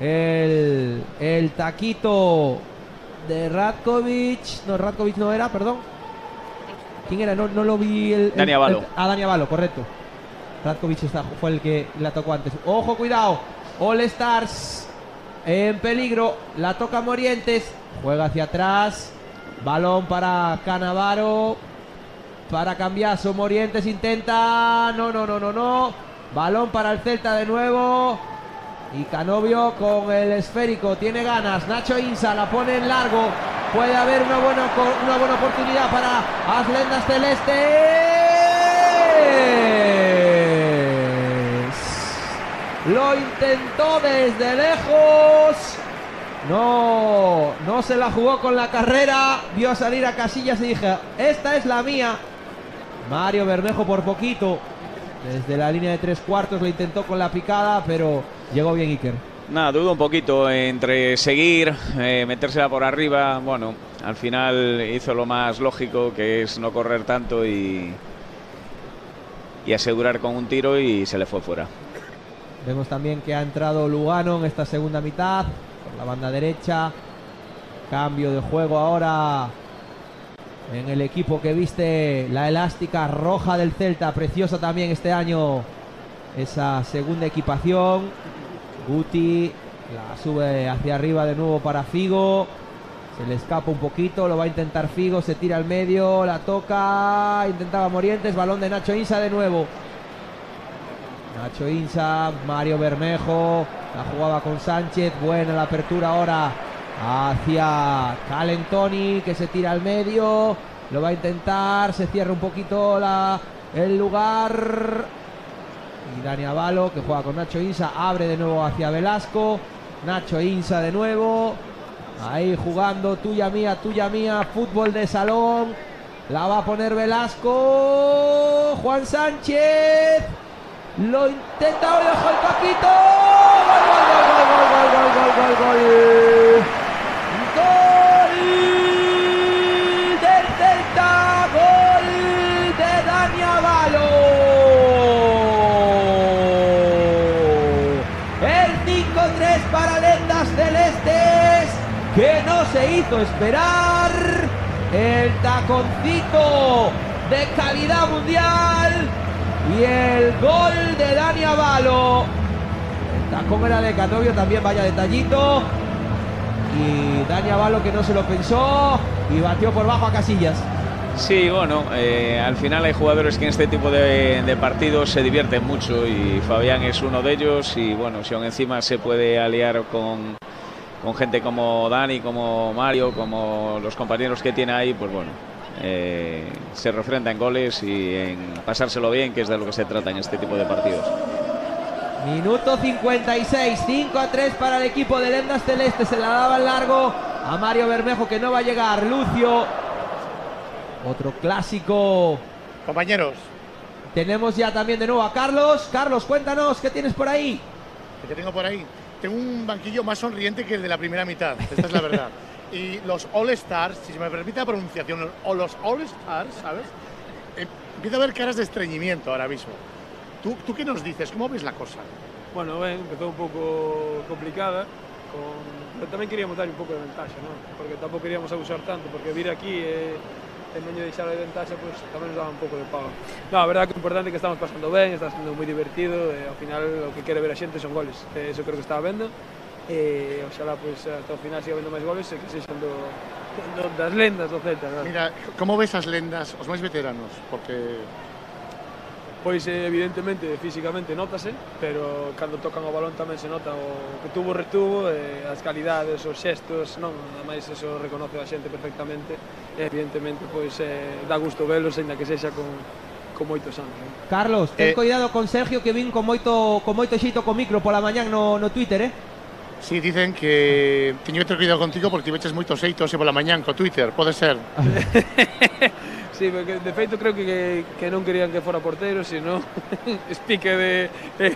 El taquito de Ratkovic. No, Ratkovic no era, perdón. ¿Quién era? No lo vi. Dani Avalo. Dani Avalo, correcto. Ratkovic fue el que la tocó antes. Ojo, cuidado. All Stars en peligro. La toca Morientes. Juega hacia atrás. Balón para Canavaro. Para Cambiaso. Morientes intenta. No. Balón para el Celta de nuevo. Y Canovio con el esférico. Tiene ganas. Nacho Insa la pone en largo. Puede haber una buena oportunidad para las Lendas Celestes. Lo intentó desde lejos. No se la jugó con la carrera. Vio salir a Casillas y dije, esta es la mía. Mario Bermejo por poquito. Desde la línea de 3/4 lo intentó con la picada, pero llegó bien Iker. Nada, dudo un poquito entre seguir, metérsela por arriba. Bueno, al final hizo lo más lógico, que es no correr tanto y asegurar con un tiro, y se le fue fuera. Vemos también que ha entrado Lugano en esta segunda mitad por la banda derecha. Cambio de juego ahora en el equipo que viste la elástica roja del Celta. Preciosa también este año esa segunda equipación. Guti la sube hacia arriba de nuevo para Figo. Se le escapa un poquito, lo va a intentar Figo, se tira al medio, la toca, intentaba Morientes, balón de Nacho Insa de nuevo. Nacho Insa, Mario Bermejo, la jugaba con Sánchez, buena la apertura ahora hacia Calentoni, que se tira al medio, lo va a intentar, se cierra un poquito el lugar. Y Dani Avalo, que juega con Nacho Insa, abre de nuevo hacia Velasco. Nacho Insa de nuevo. Ahí jugando, tuya mía, fútbol de salón. La va a poner Velasco. Juan Sánchez. Lo intenta, hoy dejó el taquito. Gol. Gol del Celta. Gol de Dani Avalo. El 5-3 para Lendas Celestes, que no se hizo esperar. El taconcito de calidad mundial. Y el gol de Dani Avalo. El tacón era de Canovio, también vaya detallito. Y Dani Avalo, que no se lo pensó y batió por bajo a Casillas. Sí, bueno, al final hay jugadores que en este tipo de partidos se divierten mucho y Fabián es uno de ellos. Y bueno, si aún encima se puede aliar con gente como Dani, como Mario, como los compañeros que tiene ahí, pues bueno, se refrenda en goles y en pasárselo bien, que es de lo que se trata en este tipo de partidos. Minuto 56, 5-3 para el equipo de Lendas Celeste. Se la daba en largo a Mario Bermejo, que no va a llegar. Lucio, otro clásico. Compañeros, tenemos ya también de nuevo a Carlos. Carlos, cuéntanos, ¿qué tienes por ahí? ¿qué tengo por ahí? Tengo un banquillo más sonriente que el de la primera mitad, esta es la verdad. Y los All Stars, si se me permite la pronunciación, o los All Stars, ¿sabes? Empiezo a ver caras de estreñimiento ahora mismo. ¿Tú qué nos dices? ¿Cómo ves la cosa? Bueno, empezó un pouco complicada, pero tamén queríamos dar un pouco de ventaxa, ¿no? Porque tampouco queríamos abusar tanto, porque vir aquí e non lle deixar de ventaxa, pues, tamén nos daba un pouco de pago. No, a verdade que o importante é que estamos pasando ben, está sendo moi divertido, e ao final o que quere ver a xente son goles. Eso creo que está vendo, e oxalá pues, hasta o final siga vendo máis goles e que sexan das lendas do Celta, ¿verdad? Mira, como ves as lendas, os máis veteranos? Porque Pois evidentemente, físicamente notase, pero cando tocan o balón tamén se nota o que tuvo retuvo, as calidades, os xestos, non? Ademais eso reconoce a xente perfectamente, e evidentemente pois dá gusto velos, ainda que sexa con moitos anos. Non? Carlos, ten cuidado con Sergio, que vin con moito xeito co micro pola mañán no Twitter, Sí, dicen que teño que ter cuidado contigo porque te veches moitos eitos e pola mañán co Twitter, pode ser? Sí, porque de feito creo que non querían que fora portero, sino explique de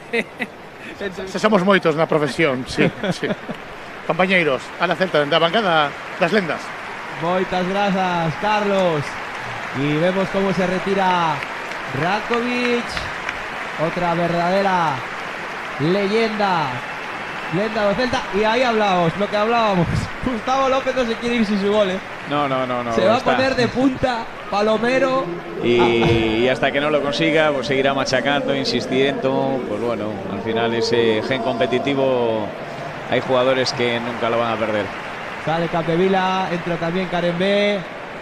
Se somos moitos na profesión, sí, sí. Compañeiros, a la Celta, da bancada das lendas. Moitas grazas, Carlos. Y vemos cómo se retira Ratkovic, otra verdadera leyenda do Celta. Y ahí hablamos, lo que hablábamos. Gustavo López no se quiere ir sin su gol, No. Se va a poner de punta, palomero. Y hasta que no lo consiga, pues seguirá machacando, insistiendo. Pues bueno, al final ese gen competitivo, hay jugadores que nunca lo van a perder. Sale Capdevila, entra también Karen B,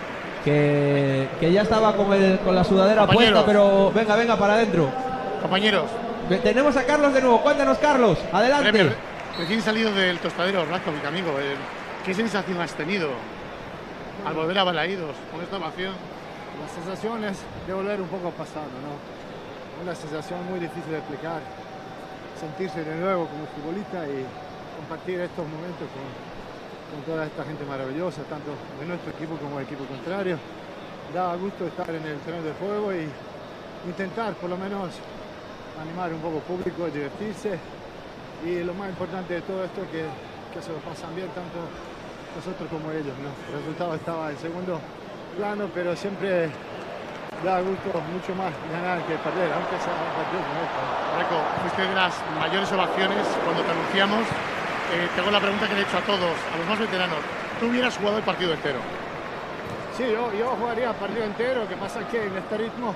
que ya estaba con la sudadera puesta, pero venga para adentro. Compañeros. Tenemos a Carlos de nuevo, cuéntanos, Carlos, adelante. Premier, recién salido del tostadero, Ratkovic, amigo, ¿qué sensación has tenido al volver a Balaídos con esta ovación? La sensación es de volver un poco al pasado, ¿no? Una sensación muy difícil de explicar. Sentirse de nuevo como futbolista y compartir estos momentos con toda esta gente maravillosa, tanto de nuestro equipo como del equipo contrario. Da gusto estar en el terreno de juego y intentar por lo menos animar un poco al público, divertirse. Y lo más importante de todo esto es que se lo pasan bien tanto nosotros como ellos, ¿no? El resultado estaba en segundo plano, pero siempre da gusto mucho más ganar que perder, aunque sea un partido como este. Reco, fuiste de las mayores ovaciones cuando te anunciamos. Tengo la pregunta que le he hecho a todos, a los más veteranos. ¿Tú hubieras jugado el partido entero? Sí, yo jugaría el partido entero. Lo que pasa es que en este ritmo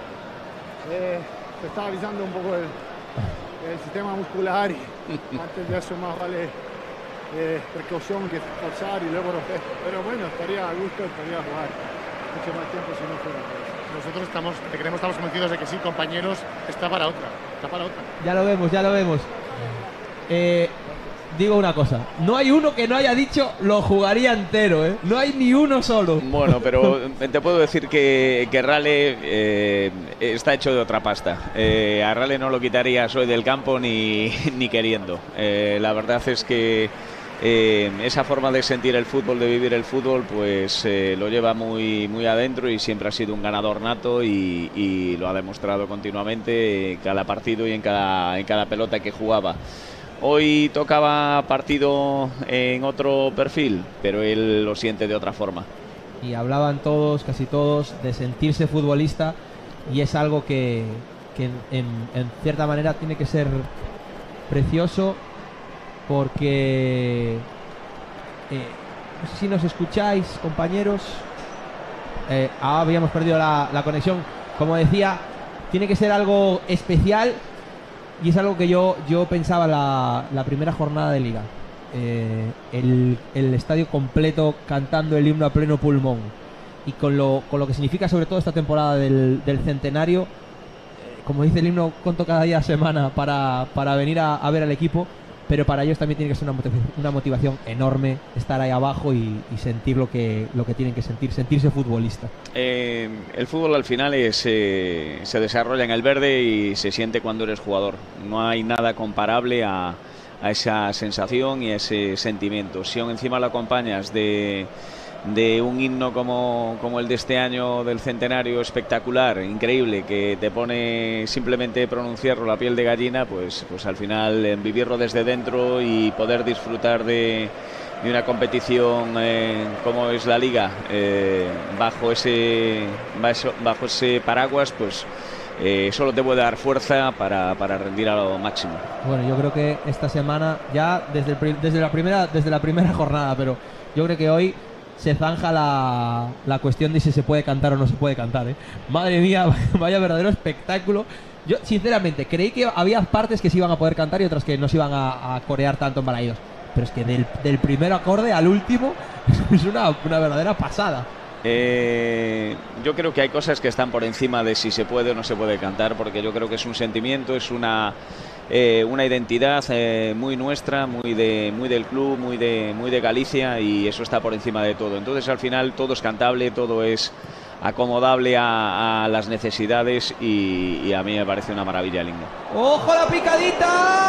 se está avisando un poco el sistema muscular y antes de eso más vale precaución que forzar y luego romper. Pero bueno, estaría a gusto, estaría a jugar mucho más tiempo si no fuera por eso. Nosotros estamos convencidos de que sí, compañeros, está para otra. Ya lo vemos. Digo una cosa, no hay uno que no haya dicho lo jugaría entero, no hay ni uno solo. Bueno, pero te puedo decir que Rale está hecho de otra pasta. A Rale no lo quitarías hoy del campo ni queriendo. La verdad es que esa forma de sentir el fútbol, de vivir el fútbol, pues lo lleva muy adentro y siempre ha sido un ganador nato y lo ha demostrado continuamente cada partido y en cada pelota que jugaba. Hoy tocaba partido en otro perfil, pero él lo siente de otra forma. Y hablaban todos, casi todos, de sentirse futbolista, y es algo que en cierta manera tiene que ser precioso, porque no sé si nos escucháis, compañeros. Habíamos perdido la conexión. como decía, tiene que ser algo especial y es algo que yo pensaba la primera jornada de Liga. El estadio completo cantando el himno a pleno pulmón y con lo que significa sobre todo esta temporada del centenario, como dice el himno, conto cada día semana para venir a ver al equipo, pero para ellos también tiene que ser una motivación enorme estar ahí abajo y sentir lo que tienen que sentirse futbolista. El fútbol al final se desarrolla en el verde y se siente cuando eres jugador. No hay nada comparable a esa sensación y a ese sentimiento. Si aún encima lo acompañas de un himno como el de este año del centenario, espectacular, increíble, que te pone simplemente pronunciarlo la piel de gallina, pues al final vivirlo desde dentro y poder disfrutar de una competición como es la Liga, bajo ese paraguas, pues solo te puede dar fuerza para rendir a lo máximo. Bueno, yo creo que esta semana ya desde la primera jornada, pero yo creo que hoy se zanja la cuestión de si se puede cantar o no se puede cantar, ¿eh? Madre mía, vaya verdadero espectáculo. Yo sinceramente creí que había partes que se iban a poder cantar y otras que no se iban a corear tanto en Balaidos, pero es que del primer acorde al último es una verdadera pasada. Yo creo que hay cosas que están por encima de si se puede o no se puede cantar, porque yo creo que es un sentimiento, es una identidad muy nuestra, muy del club, muy de Galicia, y eso está por encima de todo. Entonces al final todo es cantable, todo es acomodable a las necesidades y a mí me parece una maravilla el himno. ¡Ojo la picadita!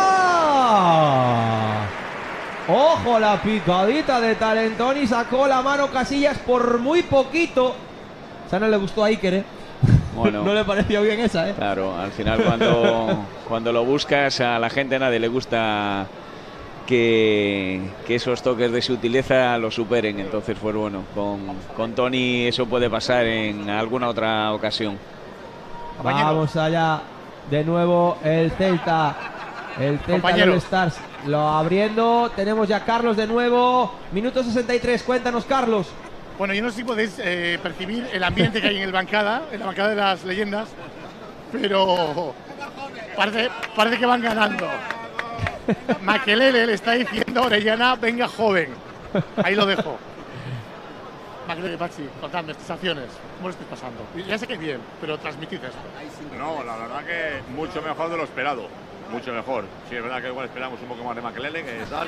¡Ojo la picadita de Talentoni! Sacó la mano Casillas por muy poquito. O sea, no le gustó a Iker, ¿eh? Bueno, no le pareció bien esa, ¿eh? Claro, al final cuando lo buscas, a la gente, a nadie le gusta que esos toques de sutileza lo superen. Entonces, pues bueno, con Toni eso puede pasar en alguna otra ocasión. Vamos allá, de nuevo el Celta. El Celta del Stars lo abriendo. Tenemos ya Carlos de nuevo. Minuto 63, cuéntanos, Carlos. Bueno, yo no sé si podéis percibir el ambiente que hay en la bancada de las leyendas, pero parece que van ganando. Makelele le está diciendo a Orellana, venga joven. Ahí lo dejo. Makelele, Pachi, contadme sensaciones. ¿Cómo lo estáis pasando? Ya sé que bien, pero transmitid esto. No, la verdad que mucho mejor de lo esperado. Mucho mejor. Sí, es verdad que igual esperamos un poco más de Makelele, que tal.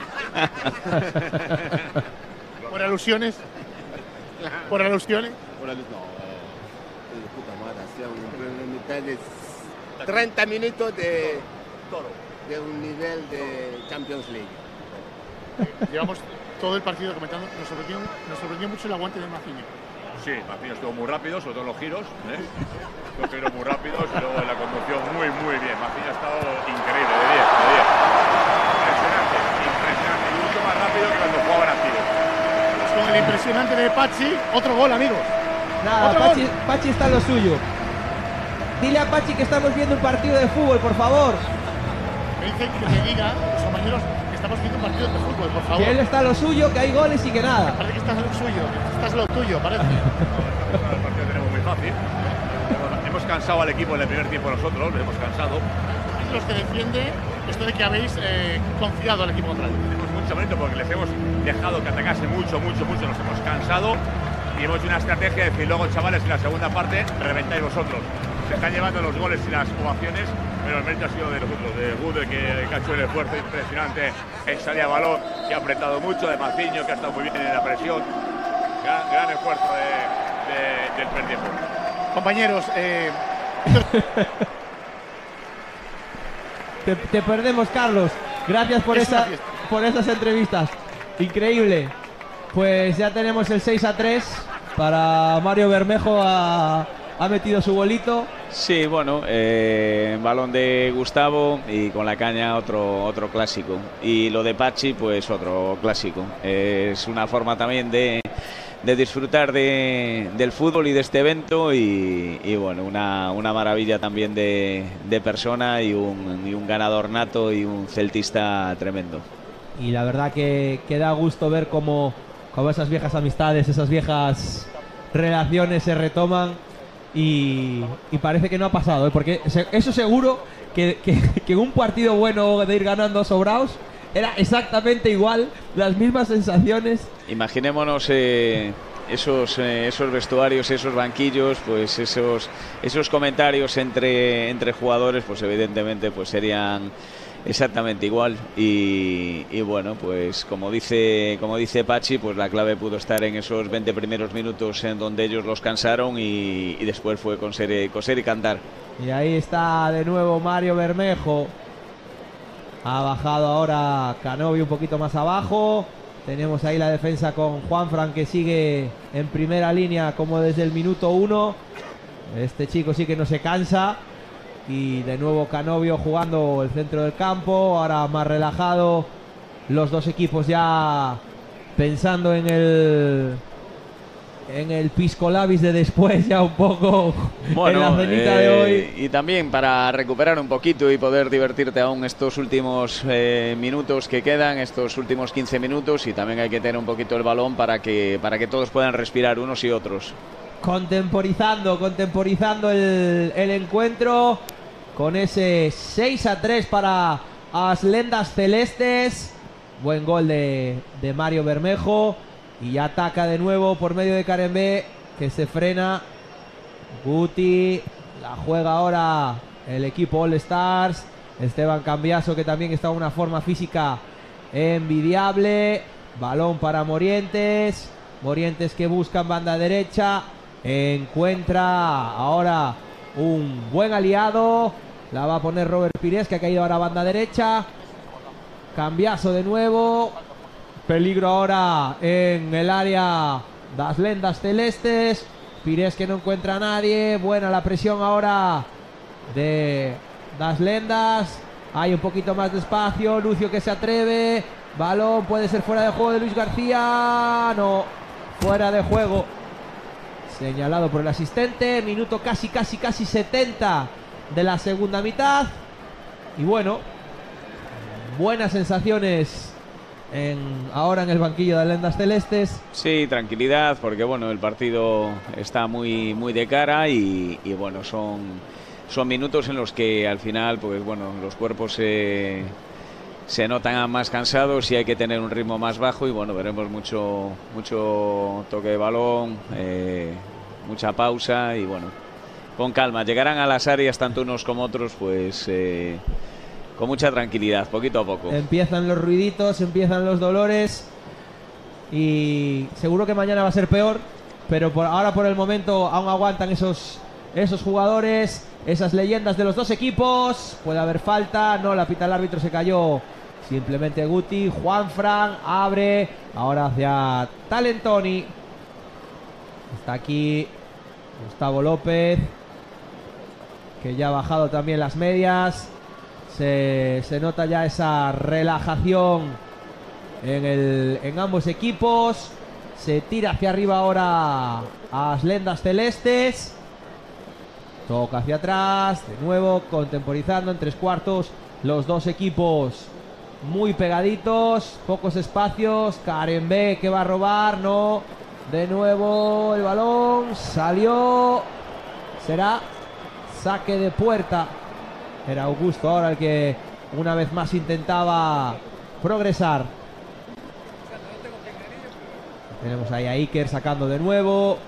¿Por alusiones? ¿Por alusiones? Por alusiones, no. De puta madre, hacía una mitad de 30 minutos de un nivel de Champions League. Llevamos todo el partido comentando. Nos sorprendió mucho el aguante de Maciño. Sí, Maciño estuvo muy rápido, sobre todo en los giros. Los giros muy rápidos y luego la conducción muy bien. Maciño ha estado increíble, de 10. Impresionante. Y mucho más rápido que cuando jugaban a tiro. Con el impresionante de Pachi, otro gol, amigos. Nada, Pachi está en lo suyo. Dile a Pachi que estamos viendo un partido de fútbol, por favor. Me dicen que me diga, los compañeros, que estamos viendo un partido de fútbol, por favor. Que él está en lo suyo, que hay goles y que nada. Parece que estás en lo suyo, que estás en lo tuyo, parece. El partido lo tenemos muy fácil. Hemos cansado al equipo en el primer tiempo nosotros, lo hemos cansado. Los que defiende esto de que habéis confiado al equipo contrario. Tenemos mucho mérito porque les hemos dejado que atacase mucho, nos hemos cansado y hemos hecho una estrategia de decir, luego chavales, en la segunda parte reventáis vosotros. Se están llevando los goles y las ovaciones, pero el mérito ha sido de nosotros, de Gude, que ha hecho el esfuerzo impresionante en salir a balón, que ha apretado mucho, de Maciño, que ha estado muy bien en la presión. Gran esfuerzo del primer tiempo. Compañeros, Te perdemos, Carlos. Gracias por esas entrevistas. Increíble. Pues ya tenemos el 6-3 para Mario Bermejo. Ha metido su bolito. Sí, bueno, balón de Gustavo y con la caña otro clásico. Y lo de Pachi, pues otro clásico. Es una forma también de disfrutar del fútbol y de este evento y bueno, una maravilla también de persona y un ganador nato y un celtista tremendo. Y la verdad que da gusto ver cómo esas viejas amistades, esas viejas relaciones se retoman y parece que no ha pasado, porque eso seguro que un partido bueno de ir ganando sobraos era exactamente igual, las mismas sensaciones. Imaginémonos esos vestuarios, esos banquillos, pues esos comentarios entre jugadores, pues evidentemente pues serían exactamente igual. Y bueno, pues como dice Pachi, pues la clave pudo estar en esos 20 primeros minutos en donde ellos los cansaron y después fue coser y cantar. Y ahí está de nuevo Mario Bermejo. Ha bajado ahora Canovio un poquito más abajo. Tenemos ahí la defensa con Juanfran, que sigue en primera línea como desde el minuto 1. Este chico sí que no se cansa. Y de nuevo Canovio jugando el centro del campo. Ahora más relajado. Los dos equipos ya pensando en el pisco labis de después, ya un poco bueno, en la cenita de hoy. Y también para recuperar un poquito y poder divertirte aún estos últimos minutos que quedan, estos últimos 15 minutos, y también hay que tener un poquito el balón para que todos puedan respirar unos y otros. Contemporizando el encuentro con ese 6-3 para Aslendas Celestes. Buen gol de Mario Bermejo. Y ya ataca de nuevo por medio de Karembé, que se frena. Guti, la juega ahora el equipo All Stars. Esteban Cambiaso, que también está en una forma física envidiable. Balón para Morientes. Morientes que busca en banda derecha. Encuentra ahora un buen aliado. La va a poner Robert Pires, que ha caído ahora a banda derecha. Cambiaso de nuevo. Peligro ahora en el área de Aslendas Celestes. Pires que no encuentra a nadie. Buena la presión ahora de Aslendas. Hay un poquito más de espacio. Lucio que se atreve. Balón puede ser fuera de juego de Luis García. No, fuera de juego. Señalado por el asistente. Minuto casi 70 de la segunda mitad. Y bueno, buenas sensaciones ahora en el banquillo de Aslendas Celestes. Sí, tranquilidad, porque bueno, el partido está muy de cara y bueno, son minutos en los que al final, pues bueno, los cuerpos se notan más cansados y hay que tener un ritmo más bajo, y bueno, veremos mucho toque de balón, mucha pausa y bueno, con calma. Llegarán a las áreas tanto unos como otros, pues con mucha tranquilidad, poquito a poco. Empiezan los ruiditos, empiezan los dolores y seguro que mañana va a ser peor, pero ahora por el momento aún aguantan esos jugadores, esas leyendas de los dos equipos. Puede haber falta, no la pita el árbitro, se cayó simplemente Guti. Juanfran abre ahora hacia Talentoni. Está aquí Gustavo López, que ya ha bajado también las medias. Se nota ya esa relajación en ambos equipos. Se tira hacia arriba ahora a Aslendas Celestes. Toca hacia atrás, de nuevo contemporizando en tres cuartos. Los dos equipos muy pegaditos, pocos espacios. Karembé que va a robar, no. De nuevo el balón salió. Será saque de puerta. Era Augusto ahora el que una vez más intentaba progresar. Tenemos ahí a Iker sacando de nuevo.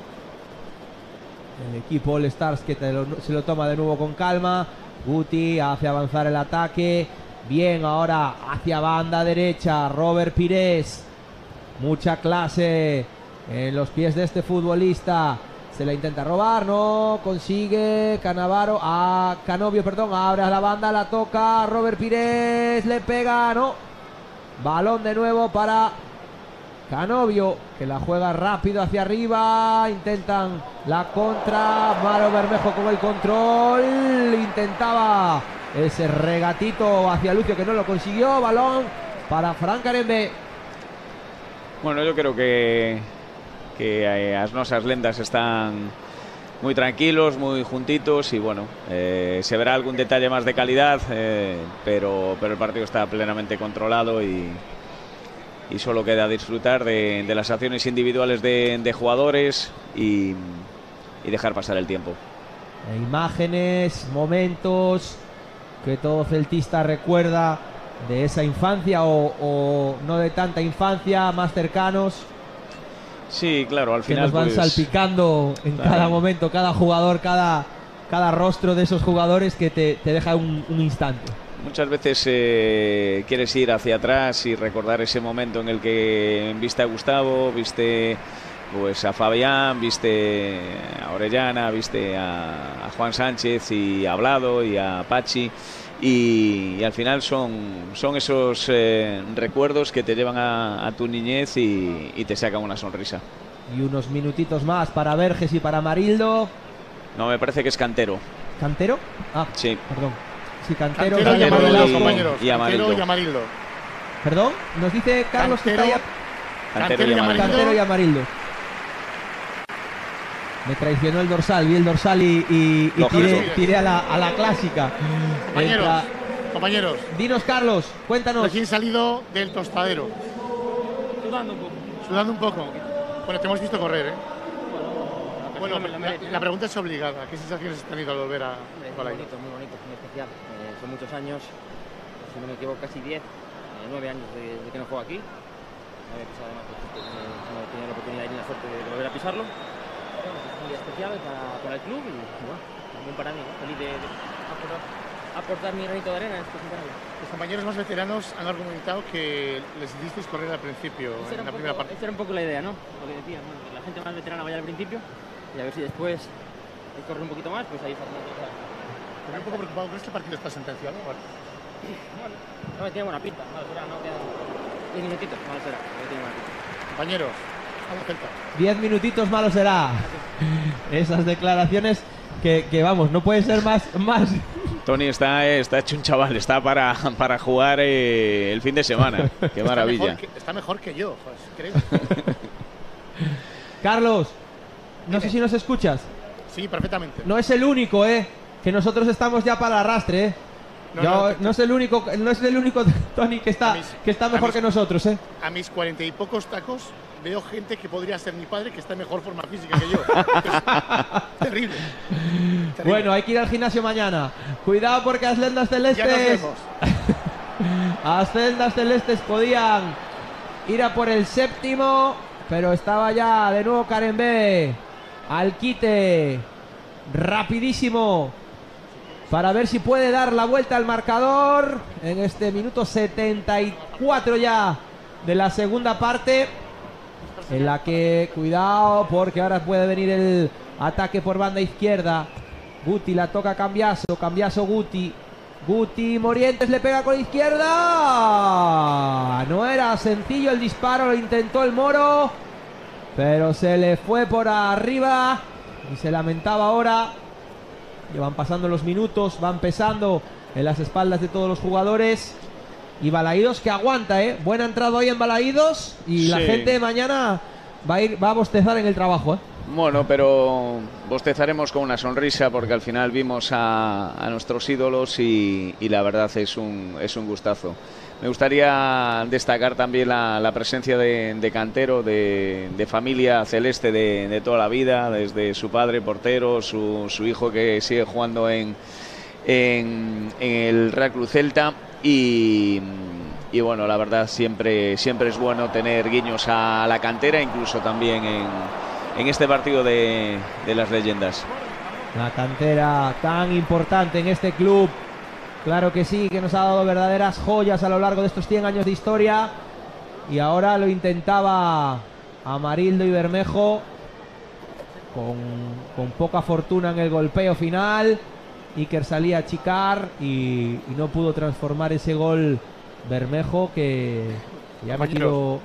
El equipo All Stars que se lo toma de nuevo con calma. Guti hace avanzar el ataque. Bien, ahora hacia banda derecha. Robert Pires. Mucha clase en los pies de este futbolista. Se la intenta robar, no consigue. Canovio, abre a la banda, la toca Robert Pires, le pega, no. Balón de nuevo para Canovio, que la juega rápido hacia arriba. Intentan la contra. Mario Bermejo con el control. Intentaba ese regatito hacia Lucio, que no lo consiguió. Balón para Fran Karembé. Bueno, yo creo que Aslendas están muy tranquilos, muy juntitos, y bueno, se verá algún detalle más de calidad, pero el partido está plenamente controlado y solo queda disfrutar de las acciones individuales de jugadores y dejar pasar el tiempo. Imágenes, momentos que todo celtista recuerda de esa infancia o no de tanta infancia, más cercanos. Sí, claro, al que final nos van pues, salpicando en cada momento, cada jugador, cada rostro de esos jugadores que te deja un instante. Muchas veces quieres ir hacia atrás y recordar ese momento en el que viste a Gustavo, viste pues a Fabián, viste a Orellana, viste a Juan Sánchez y a Vlado y a Pachi y al final son esos recuerdos que te llevan a tu niñez y te sacan una sonrisa. Y unos minutitos más para Verges y para Marildo. No, me parece que es Cantero. ¿Cantero? Ah, sí. Perdón. Sí, Cantero y Amarildo, compañeros. Cantero y Amarildo. Perdón, nos dice Carlos Cantero, que está ahí. Cantero y Amarildo. Me traicionó el dorsal, vi el dorsal y tiré a la clásica. Compañeros. Dinos, Carlos, cuéntanos. Recién salido del tostadero. Sudando un poco. Bueno, te hemos visto correr, ¿eh? Bueno, la pregunta es obligada. ¿Qué sensaciones has tenido al volver a Balaidos? Muy bonito, muy especial. Son muchos años, si no me equivoco, casi 10, 9 años de que no juego aquí. No había pisado además, no he tenido la oportunidad y la suerte de volver a pisarlo. Bueno, es un día especial para el club y bueno, también para mí, ¿no? Feliz de aportar mi granito de arena en este escenario. Los compañeros más veteranos han argumentado que les hicisteis correr al principio, en la primera parte. Esa era un poco la idea, ¿no? Lo que decía, bueno, que la gente más veterana vaya al principio y a ver si después corre un poquito más, pues ahí está. Estoy un poco preocupado. ¿Crees que el partido está sentenciado? Bueno, no me tiene buena pinta. Malo será, no quedan 10 minutitos. Malo será, no me tiene buena pinta. Compañeros, vamos Celta. 10 minutitos, malo será. Esas declaraciones que vamos, no puede ser más. Tony está hecho un chaval, está para jugar el fin de semana. Qué maravilla. Está mejor que yo, creo. Carlos, no sé si nos escuchas. Sí, perfectamente. No es el único, que nosotros estamos ya para el arrastre, no es el único Tony que está mejor que nosotros, A mis 40 y pocos tacos veo gente que podría ser mi padre que está en mejor forma física que yo. Terrible. Bueno, hay que ir al gimnasio mañana. Cuidado porque las lendas celestes. Las lendas celestes podían ir a por el séptimo, pero estaba ya de nuevo Karembé al quite, rapidísimo, para ver si puede dar la vuelta al marcador en este minuto 74 ya de la segunda parte, en la que, cuidado, porque ahora puede venir el ataque por banda izquierda. Guti la toca a Cambiaso, Guti, Morientes le pega con la izquierda. No era sencillo el disparo, lo intentó el Moro, pero se le fue por arriba y se lamentaba ahora. Ya van pasando los minutos, van pesando en las espaldas de todos los jugadores. Y Balaidos que aguanta, buena entrada hoy en Balaidos. Y la gente mañana va a bostezar en el trabajo, Bueno, pero bostezaremos con una sonrisa porque al final vimos a nuestros ídolos y la verdad es un gustazo. Me gustaría destacar también la presencia de Cantero, de familia celeste de toda la vida, desde su padre portero, su hijo que sigue jugando en el Real Cruz Celta y bueno, la verdad siempre es bueno tener guiños a la cantera, incluso también en este partido de las leyendas. La cantera tan importante en este club. Claro que sí, que nos ha dado verdaderas joyas a lo largo de estos 100 años de historia. Y ahora lo intentaba Amarildo y Bermejo con poca fortuna en el golpeo final. Iker salía a achicar y no pudo transformar ese gol Bermejo, que ya ha metido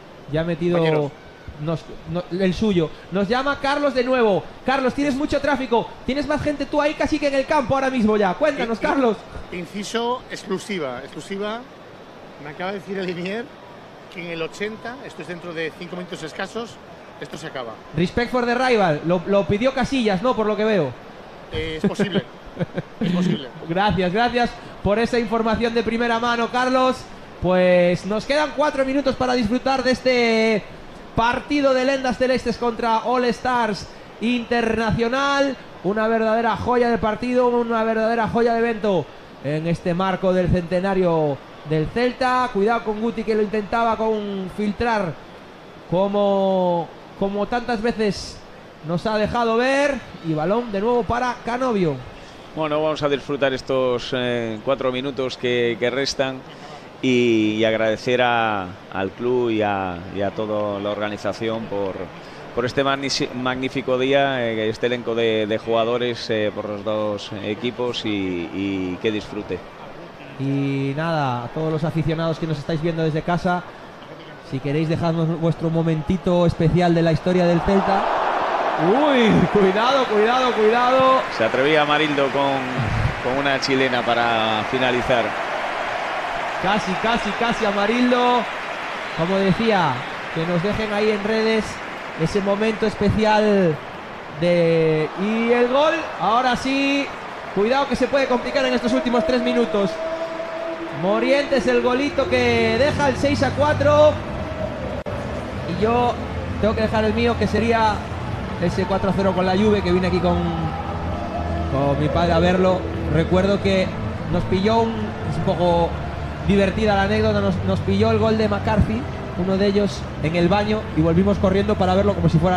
el suyo. Nos llama Carlos de nuevo. Carlos, tienes mucho tráfico. Tienes más gente tú ahí casi que en el campo ahora mismo ya. Cuéntanos, Carlos. Inciso exclusiva. Me acaba de decir el Linier que en el 80, esto es dentro de 5 minutos escasos, esto se acaba. Respect for the rival. Lo pidió Casillas, ¿no? Por lo que veo. Es posible. Es posible. Gracias por esa información de primera mano, Carlos. Pues nos quedan 4 minutos para disfrutar de este partido de lendas celestes contra All Stars Internacional. Una verdadera joya de partido, una verdadera joya de evento en este marco del centenario del Celta. Cuidado con Guti, que lo intentaba filtrar como tantas veces nos ha dejado ver. Y balón de nuevo para Canovio. Bueno, vamos a disfrutar estos 4 minutos que restan y agradecer al club y a toda la organización por este magnífico día, este elenco de jugadores por los dos equipos y que disfrute. Y nada, a todos los aficionados que nos estáis viendo desde casa, si queréis dejarnos vuestro momentito especial de la historia del Celta. ¡Uy! Cuidado. Se atrevía Amarildo con una chilena para finalizar. Casi Amarildo. Como decía, que nos dejen ahí en redes ese momento especial y el gol. Ahora sí, cuidado que se puede complicar en estos últimos 3 minutos. Morientes, el golito que deja el 6-4. Y yo tengo que dejar el mío, que sería ese 4-0 con la Juve, que vine aquí con mi padre a verlo. Recuerdo que nos pilló es un poco divertida la anécdota, nos pilló el gol de McCarthy, uno de ellos, en el baño, y volvimos corriendo para verlo como si fuera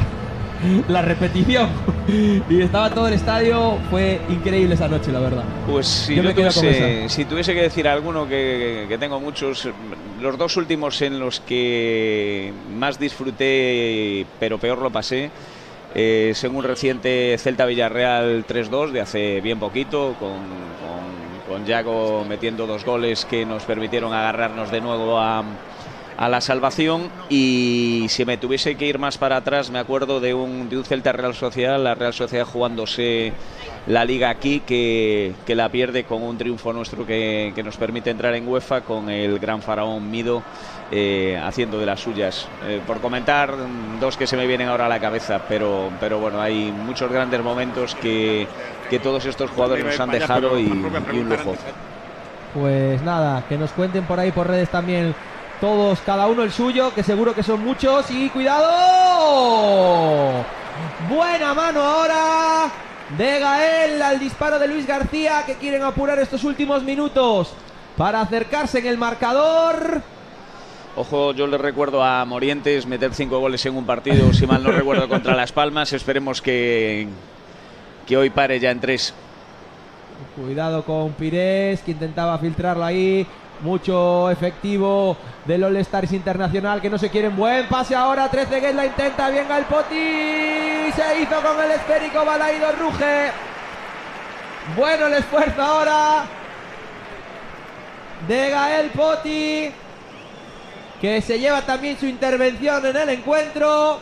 la repetición. Y estaba todo el estadio. Fue increíble esa noche, la verdad. Pues si tuviese que decir alguno, que tengo muchos, los 2 últimos en los que más disfruté pero peor lo pasé, según reciente Celta Villarreal 3-2 de hace bien poquito, con Yago metiendo 2 goles que nos permitieron agarrarnos de nuevo a la salvación. Y si me tuviese que ir más para atrás, me acuerdo de un Celta Real Sociedad, la Real Sociedad jugándose la liga aquí, que la pierde con un triunfo nuestro que nos permite entrar en UEFA, con el gran faraón Mido haciendo de las suyas. Por comentar 2 que se me vienen ahora a la cabeza, pero bueno, hay muchos grandes momentos que todos estos jugadores nos han dejado y un lujo. Pues nada, que nos cuenten por ahí por redes también todos, cada uno el suyo, que seguro que son muchos. Y cuidado, buena mano ahora de Gael al disparo de Luis García, que quieren apurar estos últimos minutos para acercarse en el marcador. Ojo, yo le recuerdo a Morientes meter 5 goles en un partido, si mal no recuerdo, contra Las Palmas. Esperemos que hoy pare ya en 3. Cuidado con Pires, que intentaba filtrarlo ahí. Mucho efectivo del All Stars Internacional, que no se quieren. Buen pase ahora, Trezeguet la intenta, bien al Poti, se hizo con el esférico, Balaído ruge. Bueno el esfuerzo ahora de Gael Poti, que se lleva también su intervención en el encuentro.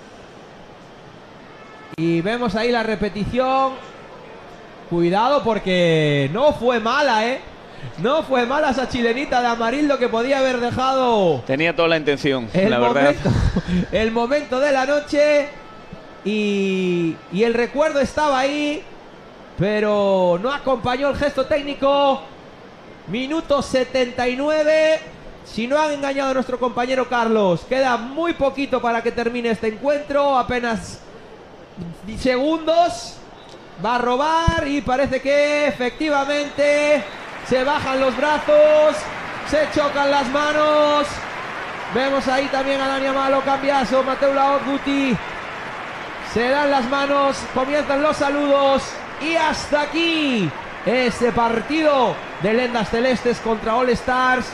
Y vemos ahí la repetición. Cuidado, porque no fue mala, no fue mala esa chilenita de Amarildo, que podía haber dejado. Tenía toda la intención, la verdad. El momento de la noche. Y el recuerdo estaba ahí, pero no acompañó el gesto técnico. Minuto 79. Si no han engañado a nuestro compañero Carlos, queda muy poquito para que termine este encuentro. Apenas segundos. Va a robar y parece que efectivamente se bajan los brazos, se chocan las manos. Vemos ahí también a Dani Amalo, Cambiaso, Mateu Laoz, Guti. Se dan las manos, comienzan los saludos y hasta aquí este partido de Lendas Celestes contra All Stars.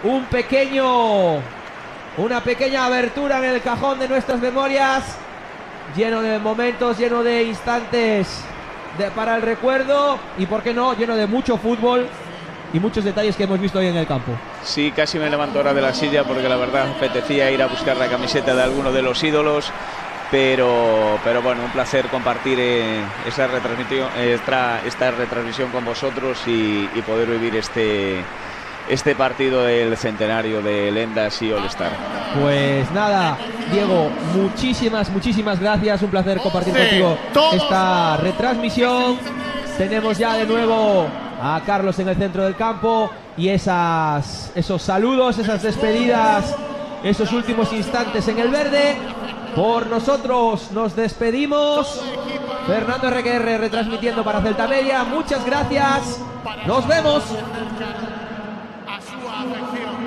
Una pequeña abertura en el cajón de nuestras memorias, lleno de momentos, lleno de instantes para el recuerdo y, por qué no, lleno de mucho fútbol y muchos detalles que hemos visto hoy en el campo. Sí, casi me levanto ahora de la silla porque la verdad apetecía ir a buscar la camiseta de alguno de los ídolos, pero bueno, un placer compartir esta retransmisión con vosotros y poder vivir este partido del centenario de Lendas y All Star. Pues nada, Diego, muchísimas gracias. Un placer compartir contigo esta retransmisión. Tenemos ya de nuevo a Carlos en el centro del campo y esos saludos, esas despedidas, esos últimos instantes en el verde. Por nosotros nos despedimos. Fernando RQR retransmitiendo para Celta Media. Muchas gracias. Nos vemos. A su afección.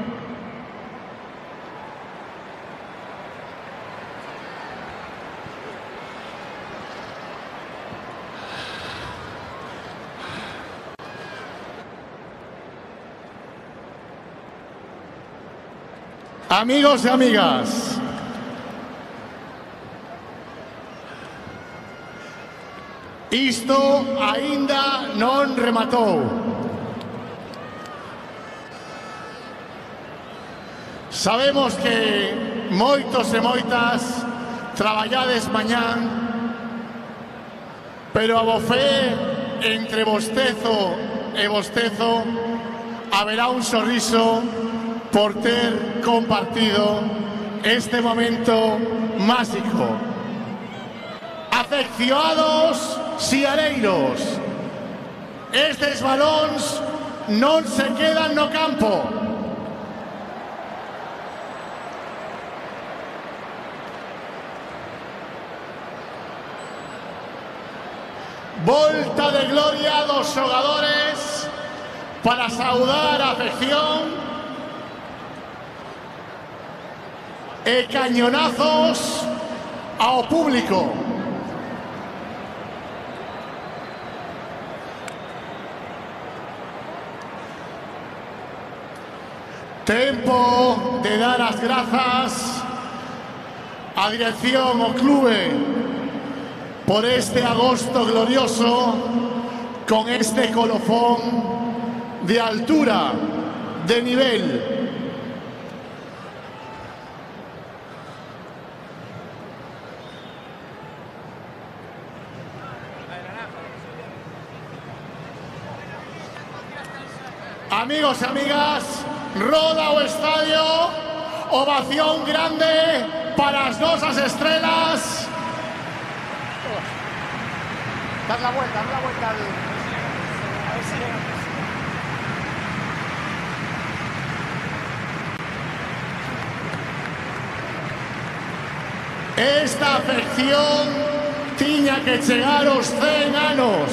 Amigos y amigas, isto aínda non rematou. Sabemos que moitos e moitas traballades mañán, pero a bofé entre bostezo e bostezo haberá un sorriso por ter compartido este momento máxico. Afeccionados siareiros, estes balóns non se quedan no campo. Volta de gloria dos xogadores para saudar a afección e cañonazos ao público. Tempo de dar as grazas á dirección ao clube por este agosto glorioso con este colofón de altura, de nivel. Amigos e amigas, roda o estadio, ovación grande para as nosas estrelas. Dar la vuelta al... Esta afección tiña que chegar aos 100 anos.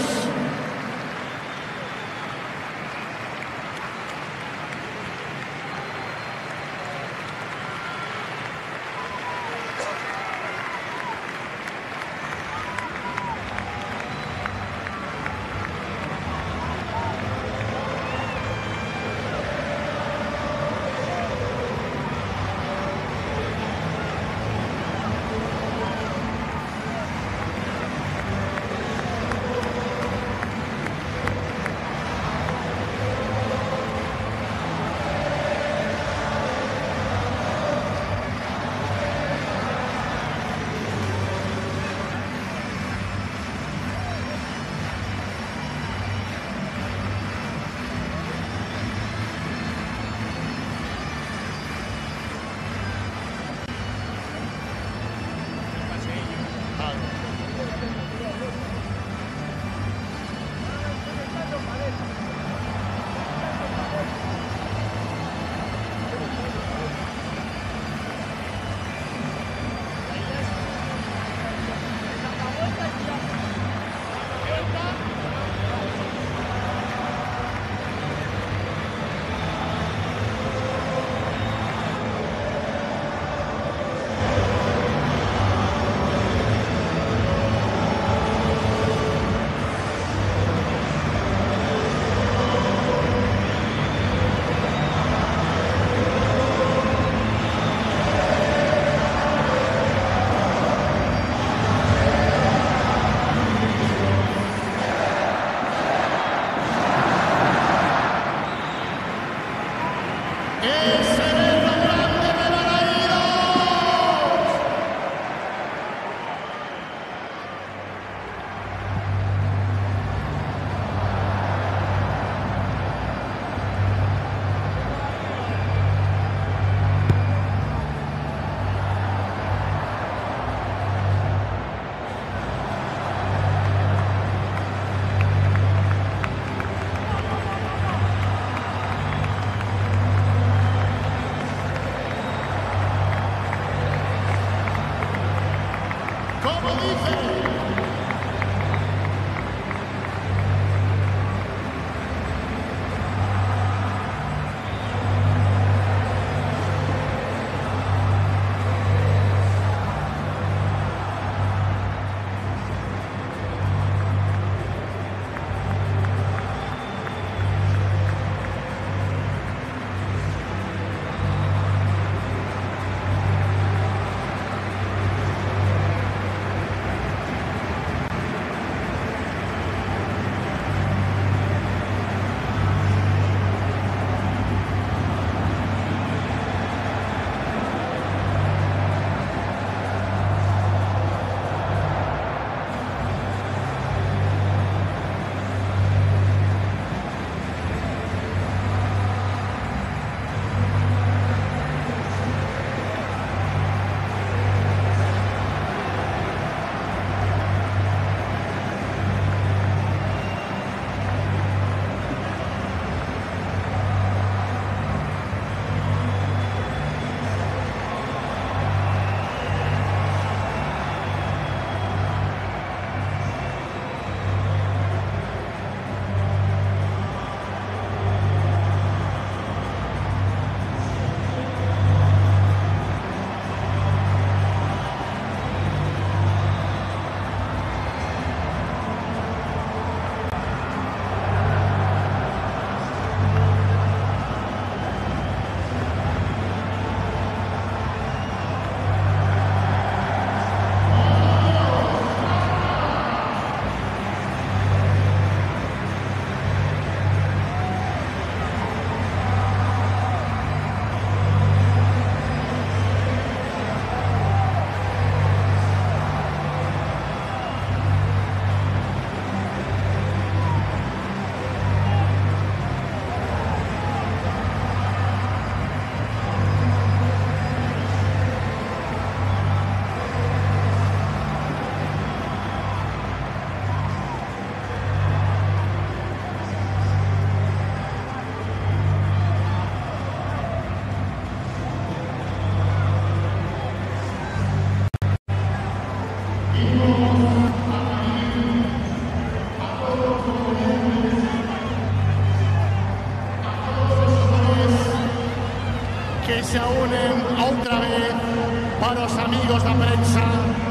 que se unen otra vez para los amigos de la prensa.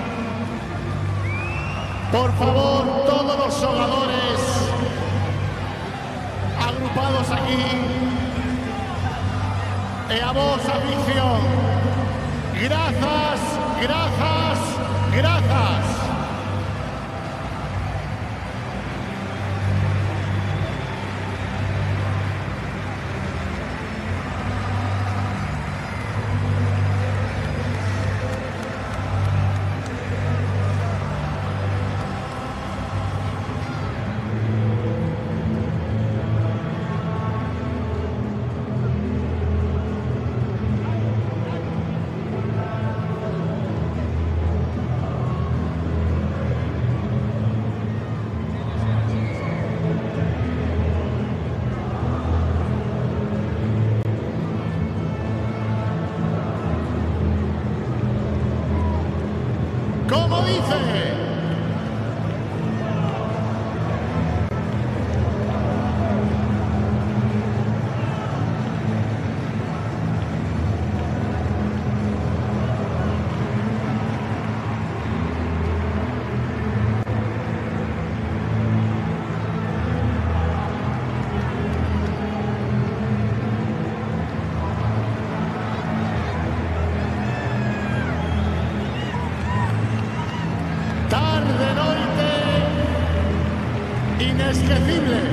Por favor, todos los jugadores agrupados aquí. Y a vos, afición, gracias, gracias, gracias. ¿Cómo dice? Tarde, noite, inesquecible.